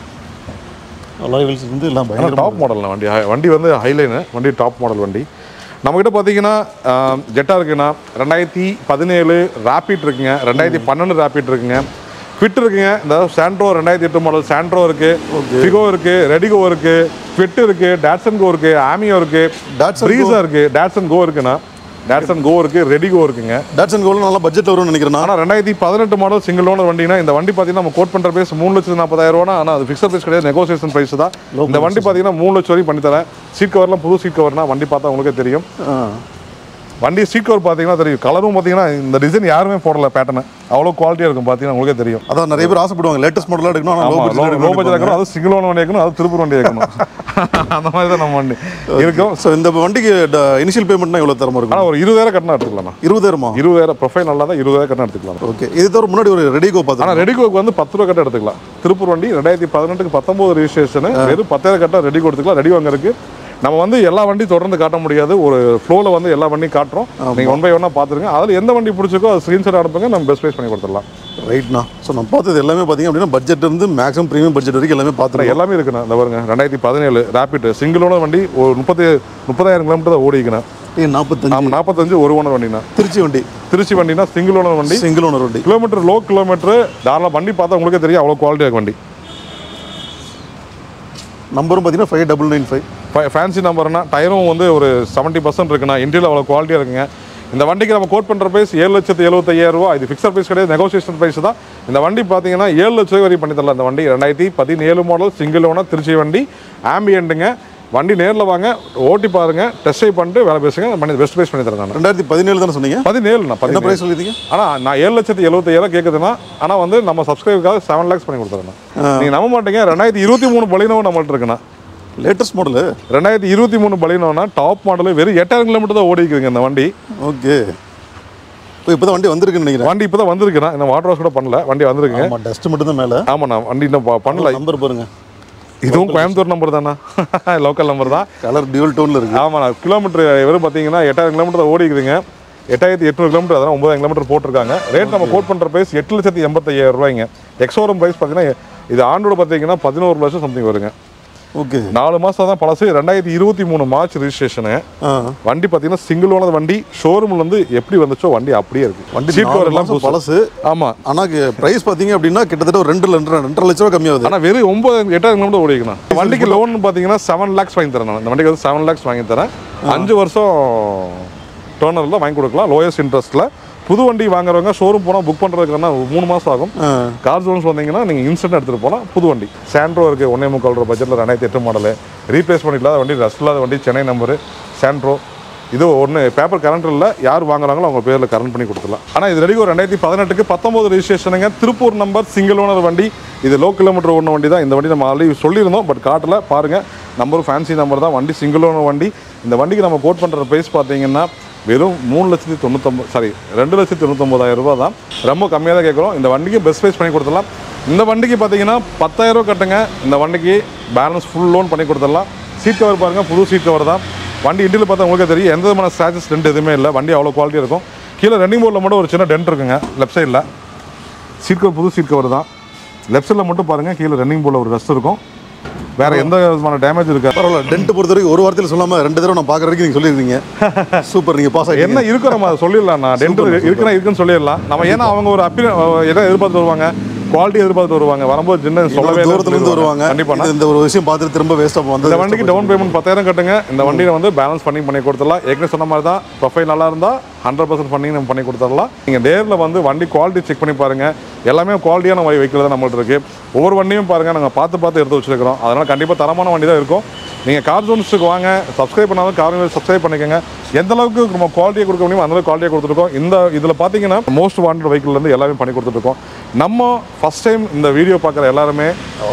வந்து எல்லாம் டாப் மாடல்ண்ணா வண்டி. வண்டி வந்து ஹைலைனு வண்டி, டாப் மாடல் வண்டி. நம்மக்கிட்ட பார்த்தீங்கன்னா ஜெட்டா இருக்குண்ணா, 2017 ரேபிட் இருக்குங்க, 2012 ரேபிட் இருக்குங்க, ஃபிட் இருக்குங்க. இந்த சாண்ட்ரோ 2008 மாடல் சாண்ட்ரோ இருக்குது, ஃபிகோ இருக்குது, ரெடிகோ இருக்குது, ஃபிட் இருக்குது, டாட்சன் கோ இருக்குது, ஆமியோ இருக்குது, ப்ரீஸா இருக்குது, டாட்சன் கோ இருக்குண்ணா, டாட்சன் கோ இருக்குது, ரெடிகோ இருக்குங்க. டாட்சன் கோவில் நல்லா பட்ஜெட் வரும்னு நினைக்கிறேன். ஆனால் 2018 மாடல் சிங்கிள் ஓனர் வண்டினா இந்த வண்டி பார்த்தீங்கன்னா நம்ம கோட் பண்ணுற ப்ரைஸ் 3,40,000 ரூபா. ஆனால் அது ஃபிக்ஸட் ப்ரைஸ் கிடையாது, நெகோசியேஷன் ப்ரைஸ் தான். இந்த வண்டி பார்த்தீங்கன்னா 3 லட்சம் வரைக்கும் பண்ணித்தரேன். சீட் கவர்லாம் புது சீட் கவர்னா வண்டி பார்த்தா உங்களுக்கே தெரியும். வண்டி சீட் கவர் பார்த்தீங்கன்னா தெரியும், கலரும் பார்த்தீங்கன்னா இந்த டிசைன் யாருமே போடல, பேட்டர்னு அவ்வளோ குவாலிட்டியாக இருக்கும். பார்த்தீங்கன்னா உங்களுக்கே தெரியும். அதான் நிறைய பேர் ஆசைப்படுவாங்க லேட்டஸ்ட் மாடலாக எடுக்கணும், லோ பட்ஜெட் இருக்கணும், அது சிங்கிள் ஓனர் வண்டி இருக்கணும், அது திருப்பூர் வண்டி இருக்கணும். அந்த மாதிரி தான் நம்ம வண்டி இருக்கும். ஸோ இந்த வண்டிக்கு இனிஷியல் பேமெண்ட்னா எவ்வளோ தரமா இருக்கும்? ஆனால் ஒரு 20,000 கட்டினா எடுத்துக்கலாம். 20,000 ப்ரொஃபைல் நல்லா தான் 20,000 கட்டினா எடுத்துக்கலாம். ஓகே. இது தவிர முன்னாடி ஒரு ரெடிகோ பார்த்தோம். ஆனால் ரெடிகோக்கு வந்து 10 ரூபா கட்ட எடுத்துக்கலாம். திருப்பூர் வண்டி 2018-19 ரெஜிஸ்ட்ரேஷன், வெறும் 10,000 கட்டா ரெடிகோ எடுத்துக்கலாம். ரெடி வாங்க இருக்கு. நம்ம வந்து எல்லா வண்டி தொடர்ந்து காட்ட முடியாது, ஒரு ஃப்ளோவில் வந்து எல்லா வண்டியும் காட்டுறோம். நீங்கள் 1 by 1 பார்த்துருங்க, அதில் எந்த வண்டி பிடிச்சிக்கோ அது ஸ்க்ரீன்ஷாட் அனுப்புங்க, நம்ம பெஸ்ட் ப்ரைஸ் பண்ணி கொடுத்துடலாம். ரைட்ண்ணா. ஸோ நம்ம பார்த்தது எல்லாமே பார்த்தீங்க அப்படின்னா பட்ஜெட் இருந்து மேக்ஸிமம் ப்ரீமியம் பட்ஜெட் வரைக்கும் எல்லாமே பார்த்துருக்கோம். எல்லாமே இருக்குண்ணா. இந்த பாருங்க 2017 ரேபிட் சிங்கிள் ஓனர் வண்டி, ஒரு 30,000 கிலோமீட்டர் தான் ஓடிக்குண்ணா. 45 ஒரு ஓனர் வண்டிண்ணா. திருச்சி வண்டினா சிங்கிள் ஓனர் வண்டி. கிலோமீட்டர் லோ கிலோமீட்டர் தாராளம் வண்டி பார்த்தா உங்களுக்கே தெரியும், அவ்வளோ குவாலிட்டியாக வண்டி. நம்பரும் பார்த்தீங்கன்னா 5995 ஃபேன்சி நம்பர்னா டயரும் வந்து ஒரு 70% இருக்குண்ணா. இன்டீரியர் அவ்வளோ குவாலிட்டியாக இருக்குங்க. இந்த வண்டிக்கு நம்ம கோட் பண்ணுற ப்ரைஸ் 7,75,000 ரூபா. இது ஃபிக்ஸட் ப்ரைஸ் கிடையாது, நெகோசியேஷன் ப்ரைஸ் தான். இந்த வண்டி பார்த்தீங்கன்னா 7 லட்சம் வரைக்கும் பண்ணி தரலாம். இந்த வண்டி 2017 மாடல் சிங்கிள் ஓனர் திருச்சி வண்டி, ஆம்பியண்ட்டுங்க. வண்டி நேரில் வாங்க, ஓட்டி பாருங்க, டெஸ்ட் ட்ரைவ் பண்ணிட்டு வேலை பேசுங்க, பண்ணி பெஸ்ட் ப்ரைஸ் பண்ணி தரேன். 2017 தானே சொன்னீங்க? 17ண்ணா. 17 ப்ரைஸ் சொல்லிட்டீங்க. ஆனால் நான் 7,75,000 கேட்குதுன்னா, ஆனால் வந்து நம்ம சப்ஸ்கிரைபுக்காக 7 lakhs பண்ணி கொடுத்துறேன். நீங்கள் நம்ப மாட்டீங்க, 2023 பலினோ நம்மள்ட்ட இருக்குண்ணா. லேட்டஸ்ட் மாடலு 2023 பலினோனா டாப் மாடலு, வெறும் 8,000 கிலோமீட்டர் தான் ஓடி இருக்குதுங்க இந்த வண்டி. ஓகே. இப்போ தான் வண்டி வந்திருக்குன்னு நினைக்கிறேன். வண்டி இப்போ தான் வந்திருக்குண்ணா, இந்த வாட்டர் வாஷ் கூட பண்ணல, வண்டி வந்திருக்குங்க. ஆமாம், டஸ்ட் மட்டும் தான் மேலே. ஆமாண்ணா, வண்டி இன்னும் பண்ணல. நம்பர் பாருங்க, இதுவும் கோயம்புத்தூர் நம்பர் தானே, லோக்கல் நம்பர் தான். கலர் டியூல் டோனில் இருக்குது. ஆமாண்ணா. கிலோமீட்டர் வெறும் பார்த்தீங்கன்னா 8,000 கிலோமீட்டர் தான் ஓடிக்குதுங்க. 8,800 கிலோமீட்டர், அதான் 9,000 கிலோமீட்டர் போட்டிருக்காங்க. ரேட் நம்ம கோட் பண்ணுற ப்ரைஸ் 8,85,000 ரூபாய்ங்க. எக்ஸோரம் ப்ரைஸ் பார்த்தீங்கன்னா இது ஆண்டோட பார்த்தீங்கன்னா 11 லட்சம் சம்திங் வருங்க. ஓகே. 4 மாதம் தான் பழசு. 2023 மார்ச் ரெஜிஸ்ட்ரேஷனு. வண்டி பார்த்தீங்கன்னா சிங்கிள் ஓனர் வண்டி. ஷோரூமில் வந்து எப்படி வந்துச்சோ வண்டி அப்படியே இருக்கு. வண்டி சீட் கவர் எல்லாம் பழசு. ஆமாம். ஆனால் ப்ரைஸ் பார்த்தீங்க அப்படின்னா கிட்டத்தட்ட ஒரு 2 லட்ச ரூபா கம்மியாகுது. ஆனால் வெறும் 8,000 கிலோமீட்டர் ஓடிக்கணும். வண்டிக்கு லோன் பார்த்தீங்கன்னா 7 lakhs வாங்கி தரேன். இந்த வண்டிக்கு வந்து 7 lakhs வாங்கி தரேன். 5 வருஷம் டோனரில் வாங்கி கொடுக்கலாம், லோயஸ்ட் இன்ட்ரெஸ்ட்டில். புது வண்டி வாங்குறவங்க ஷோரூம் போனால் புக் பண்ணுறதுக்குன்னா 3 மாதம் ஆகும். கார் ஜோன்ஸ் வந்தீங்கன்னா நீங்கள் இன்ஸ்டன்ட் எடுத்துகிட்டு போகலாம். புது வண்டி சாண்ட்ரோ இருக்குது, 1.3 ரூபா பட்ஜெட்டில் 2008 மாடலு, ரீப்ளேஸ் பண்ணிடலாத வண்டி, ரஸ்ட் இல்லாத வண்டி, சென்னை நம்பரு சாண்ட்ரோ. இது ஒன்று பேப்பர் கரண்ட் இல்லை, யார் வாங்குறாங்களோ அவங்க பேரில் கரண்ட் பண்ணி கொடுத்துடலாம். ஆனால் இது ரெடி ஒரு 2018க்கு 19 ரெஜிஸ்ட்ரேஷனுங்க. திருப்பூர் நம்பர், சிங்கிள் ஓனர் வண்டி. இது லோ கிலோமீட்டர் ஓடின வண்டி தான். இந்த வண்டி நம்ம ஆல்ரெடி சொல்லியிருந்தோம், பட் காட்டில் பாருங்கள். நம்பரும் ஃபேன்சி நம்பர் தான். வண்டி சிங்கிள் ஓனர் வண்டி. இந்த வண்டிக்கு நம்ம கோட் பண்ணுற ப்ரைஸ் பார்த்தீங்கன்னா வெறும் 2,99,000 ரூபா தான். ரொம்ப கம்மியாக தான் கேட்குறோம். இந்த வண்டிக்கு பெஸ்ட் ப்ரைஸ் பண்ணி கொடுத்துடலாம். இந்த வண்டிக்கு பார்த்தீங்கன்னா 10,000 ரூபா கட்டுங்க. இந்த வண்டிக்கு பேலன்ஸ் ஃபுல் லோன் பண்ணி கொடுத்துடலாம். சீட் கவர் பாருங்கள், புது சீட் கவர் தான். வண்டி இண்டியில் பார்த்தா உங்களுக்கு தெரியும், எந்த விதமான ஸ்க்ராச்சஸ் டென்ட் எதுவுமே இல்லை. வண்டி அவ்வளோ குவாலிட்டி இருக்கும். கீழே ரன்னிங் போர்டில் மட்டும் ஒரு சின்ன டென்ட் இருக்குங்க லெஃப்ட் சைடில். சீட் கவர் புது சீட் கவர் தான். லெஃப்ட் சைடில் மட்டும் பாருங்கள், கீழே ரன்னிங் போர்டில் ஒரு ரஸ்ட் இருக்கும். வேறு எந்த விதமான டேமேஜ் இருக்காது. பரவாயில்ல. டென்ட் பொறுத்த வரைக்கும் ஒரு வாரத்தில் சொல்லாமல் 2 தடவை நான் பார்க்குற வரைக்கும் நீங்கள் சொல்லியிருந்தீங்க. சூப்பர், நீங்கள் பாஸ் ஆகி என்ன இருக்கும் நம்ம அதை சொல்லிடலாம். நான் டென்ட் இருக்குன்னு சொல்லிடலாம் நம்ம. ஏன்னா அவங்க ஒரு எதாவது எதிர்பார்த்து வருவாங்க, குவாலிட்டி எதிர்பார்த்து வருவாங்க. வரும்போது சின்ன சொல்லவே தூரத்துலேருந்து வருவாங்க. கண்டிப்பாக இந்த ஒரு விஷயம் பார்த்துட்டு திரும்ப வேஸ்ட்டாக வந்து இந்த வண்டிக்கு டவுன் பேமெண்ட் 10,000 கட்டுங்க. இந்த வண்டியை வந்து பேலன்ஸ் பண்ணி கொடுத்துடலாம். ஏற்கனவே சொன்ன மாதிரி தான், ப்ரொஃபைல் நல்லா இருந்தால் 100% நம்ம பண்ணி கொடுத்துடலாம். நீங்கள் நேரில் வந்து வண்டி குவாலிட்டி செக் பண்ணி பாருங்கள். எல்லாமே குவாலிட்டியான வெஹிக்கிள் தான் நம்மள்ட்ட இருக்குது. ஒவ்வொரு வண்டியும் பாருங்கள், நாங்கள் பார்த்து எடுத்து வச்சுருக்கிறோம். அதனால் கண்டிப்பாக தரமான வண்டி தான் இருக்கும். நீங்கள் கார் ஜோன்ஸுக்கு வாங்க. சப்ஸ்கிரைப் பண்ணாலும் கார்னிவல் சப்ஸ்கிரைப் பண்ணிக்கோங்க. எந்த அளவுக்கு நம்ம குவாலிட்டியை கொடுக்க முடியுமோ அந்தளவுக்கு குவாலிட்டியை கொடுத்துருக்கோம். இதில் பார்த்தீங்கன்னா மோஸ்ட் வாண்டட் வெஹிக்கிள்லேருந்து எல்லாமே பண்ணி கொடுத்துட்ருக்கோம். நம்ம ஃபஸ்ட் டைம் இந்த வீடியோ பார்க்குற எல்லாருமே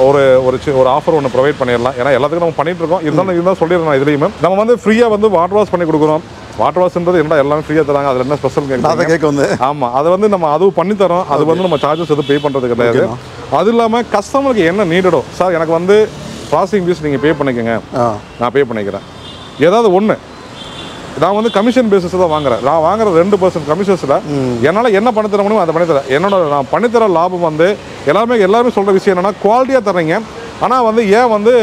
ஒரு ஆஃபர் ஒன்று ப்ரொவைட் பண்ணிடலாம். ஏன்னா எல்லாத்துக்கும் நம்ம பண்ணிட்டு இருக்கோம். இருந்தாலும் சொல்லிடுறோம். இதுலேயுமே நம்ம வந்து ஃப்ரீயாக வந்து வாட்டர் வாஷ் பண்ணி கொடுக்குறோம். வாட்டர் வாஷ்ன்றது என்ன எல்லாமே ஃப்ரீயாக தராங்க. அதில் என்ன ஸ்பெஷல் கேட்க வந்து ஆமாம், அதை வந்து நம்ம அதுவும் பண்ணி தரோம். அது வந்து நம்ம சார்ஜஸ் எதுவும் பே பண்ணுறது கிடையாது. அது இல்லாமல் கஸ்டமருக்கு என்ன நீடடோ, சார் எனக்கு வந்து ப்ராசஸிங் ஃபீஸ் நீங்கள் பே பண்ணிக்கோங்க, நான் பே பண்ணிக்கிறேன். ஏதாவது ஒன்று நான் வந்து கமிஷன் பேசிஸ் தான் வாங்குறேன். நான் வாங்குற 2% கமிஷன்ஸில் என்னால் என்ன பண்ணி தர முடியுமோ அதை பண்ணித்தரேன். நான் பண்ணித்தர லாபம் வந்து எல்லாருமே சொல்கிற விஷயம் என்னென்னா, குவாலிட்டியாக தர்றீங்க. ஆனால் வந்து ஏன் வந்து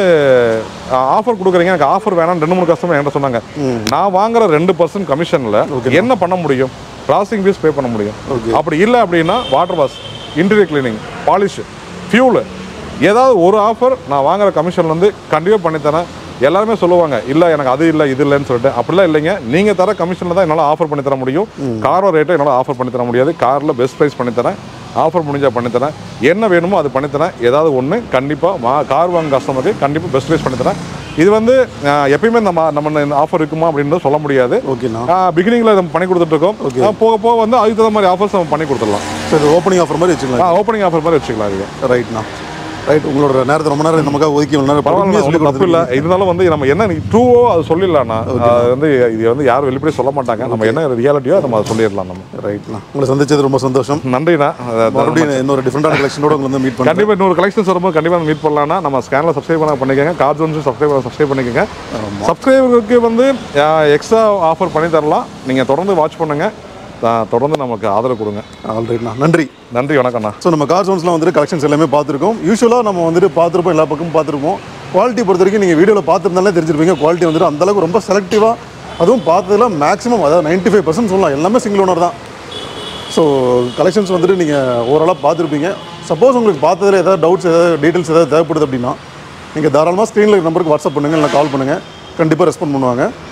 ஆஃபர் கொடுக்குறீங்க, எனக்கு ஆஃபர் வேணாம்னு 2-3 கஸ்டமர் என்கிட்ட சொன்னாங்க. நான் வாங்குற 2% கமிஷனில் என்ன பண்ண முடியும்? ப்ராசஸிங் ஃபீஸ் பே பண்ண முடியும். அப்படி இல்லை அப்படின்னா water wash, interior cleaning, polish, fuel, ஏதாவது ஒரு ஆஃபர் நான் வாங்குற கமிஷன் வந்து கண்டிப்பாக பண்ணித்தரேன். எல்லாருமே சொல்லுவாங்க, இல்லை எனக்கு அது இல்லை இது இல்லைன்னு சொல்லிட்டு. அப்படிலாம் இல்லைங்க. நீங்கள் தர கமிஷனில் தான் என்னால் ஆஃபர் பண்ணி தர முடியும். காரோட ரேட்டை என்னால் ஆஃபர் பண்ணி தர முடியாது. காரில் பெஸ்ட் ப்ரைஸ் பண்ணித்தரேன். ஆஃபர் முடிஞ்சால் பண்ணித்தரேன். என்ன வேணுமோ அது பண்ணித்தரேன். ஏதாவது ஒன்று கண்டிப்பாக கார் வாங்க கஸ்டமருக்கு கண்டிப்பாக பெஸ்ட் ப்ரைஸ் பண்ணித்தரேன். இது வந்து எப்பயுமே நம்ம ஆஃபர் இருக்குமா அப்படின்னு சொல்ல முடியாது. பிகினிங்கில் நம்ம பண்ணி கொடுத்துட்ருக்கோம். போக போக வந்து அதுக்கு தகுந்த மாதிரி ஆஃபர்ஸ் நம்ம பண்ணி கொடுத்துடலாம். சரி, ஓப்பனிங் ஆஃபர் மாதிரி வச்சுக்கலாம். ஓப்பனிங் ஆஃபர் மாதிரி வச்சுக்கலாம். இது ரைட்ண்ணா. ரைட், உங்களோட நேரத்தை ரொம்ப நேரம் நமக்காக ஒதுக்கி தப்பு இல்லை. இருந்தாலும் வந்து நம்ம என்ன ட்ரூவோ அது சொல்லிடலாம்ண்ணா. அது வந்து இது வந்து யாரும் வெளிப்படையாக சொல்ல மாட்டாங்க. நம்ம என்ன ரியாலிட்டியோ நம்ம அதை சொல்லிடலாம். நம்ம ரைட்ண்ணா, உங்களை சந்திச்சது ரொம்ப சந்தோஷம். நன்றிண்ணா. மறுபடியும் இன்னொரு டிஃப்ரெண்டான கலெக்ஷனோட உங்களை வந்து மீட் பண்ணி கண்டிப்பாக இன்னொரு கலெக்ஷன்ஸ் வரும்போது கண்டிப்பாக மீட் பண்ணலாம்னா நம்ம சேனலை சப்ஸ்கிரைப் பண்ணிக்கோங்க. கார் ஜோன்ஸும் சப்ஸ்கிரைப் பண்ணிக்கோங்க. சப்ஸ்கிரைபருக்கு வந்து எக்ஸ்ட்ரா ஆஃபர் பண்ணி தரலாம். நீங்கள் தொடர்ந்து வாட்ச் பண்ணுங்கள். தொடர்ந்து நமக்கு ஆதரவு கொடுங்க. ஆல்ரைட்ண்ணா, நன்றி. வணக்கம்ண்ணா. ஸோ நம்ம கார் ஜோன்ஸ்லாம் வந்துட்டு கலெக்ஷன்ஸ் எல்லாமே பார்த்துருக்கோம். யூஸ்வலாக நம்ம வந்துட்டு பார்த்துருப்போம், எல்லா பக்கமும் பார்த்துருப்போம். குவாலிட்டி பொறுத்த வரைக்கும் நீங்கள் வீடியோவில் பார்த்துருந்தாலே தெரிஞ்சிருப்பீங்க. குவாலிட்டி வந்துட்டு அந்தளவுக்கு ரொம்ப செலக்டிவாக, அதுவும் பார்த்ததில் மேக்ஸிமம் அதாவது 95% சொல்லலாம் எல்லாமே சிங்கிள் ஓனர் தான். ஸோ கலெக்ஷன்ஸ் வந்துட்டு நீங்கள் ஓவராலாக பார்த்துருப்பீங்க. சப்போஸ் உங்களுக்கு பார்த்ததில் ஏதாவது டவுட்ஸ், ஏதாவது டீட்டெயில்ஸ் ஏதாவது தேவைப்படுது அப்படின்னா நீங்கள் தாராளமாக ஸ்க்ரீனில் நம்பருக்கு வாட்ஸ்அப் பண்ணுங்கள், இல்லை கால் பண்ணுங்கள். கண்டிப்பாக ரெஸ்பாண்ட் பண்ணுவாங்க.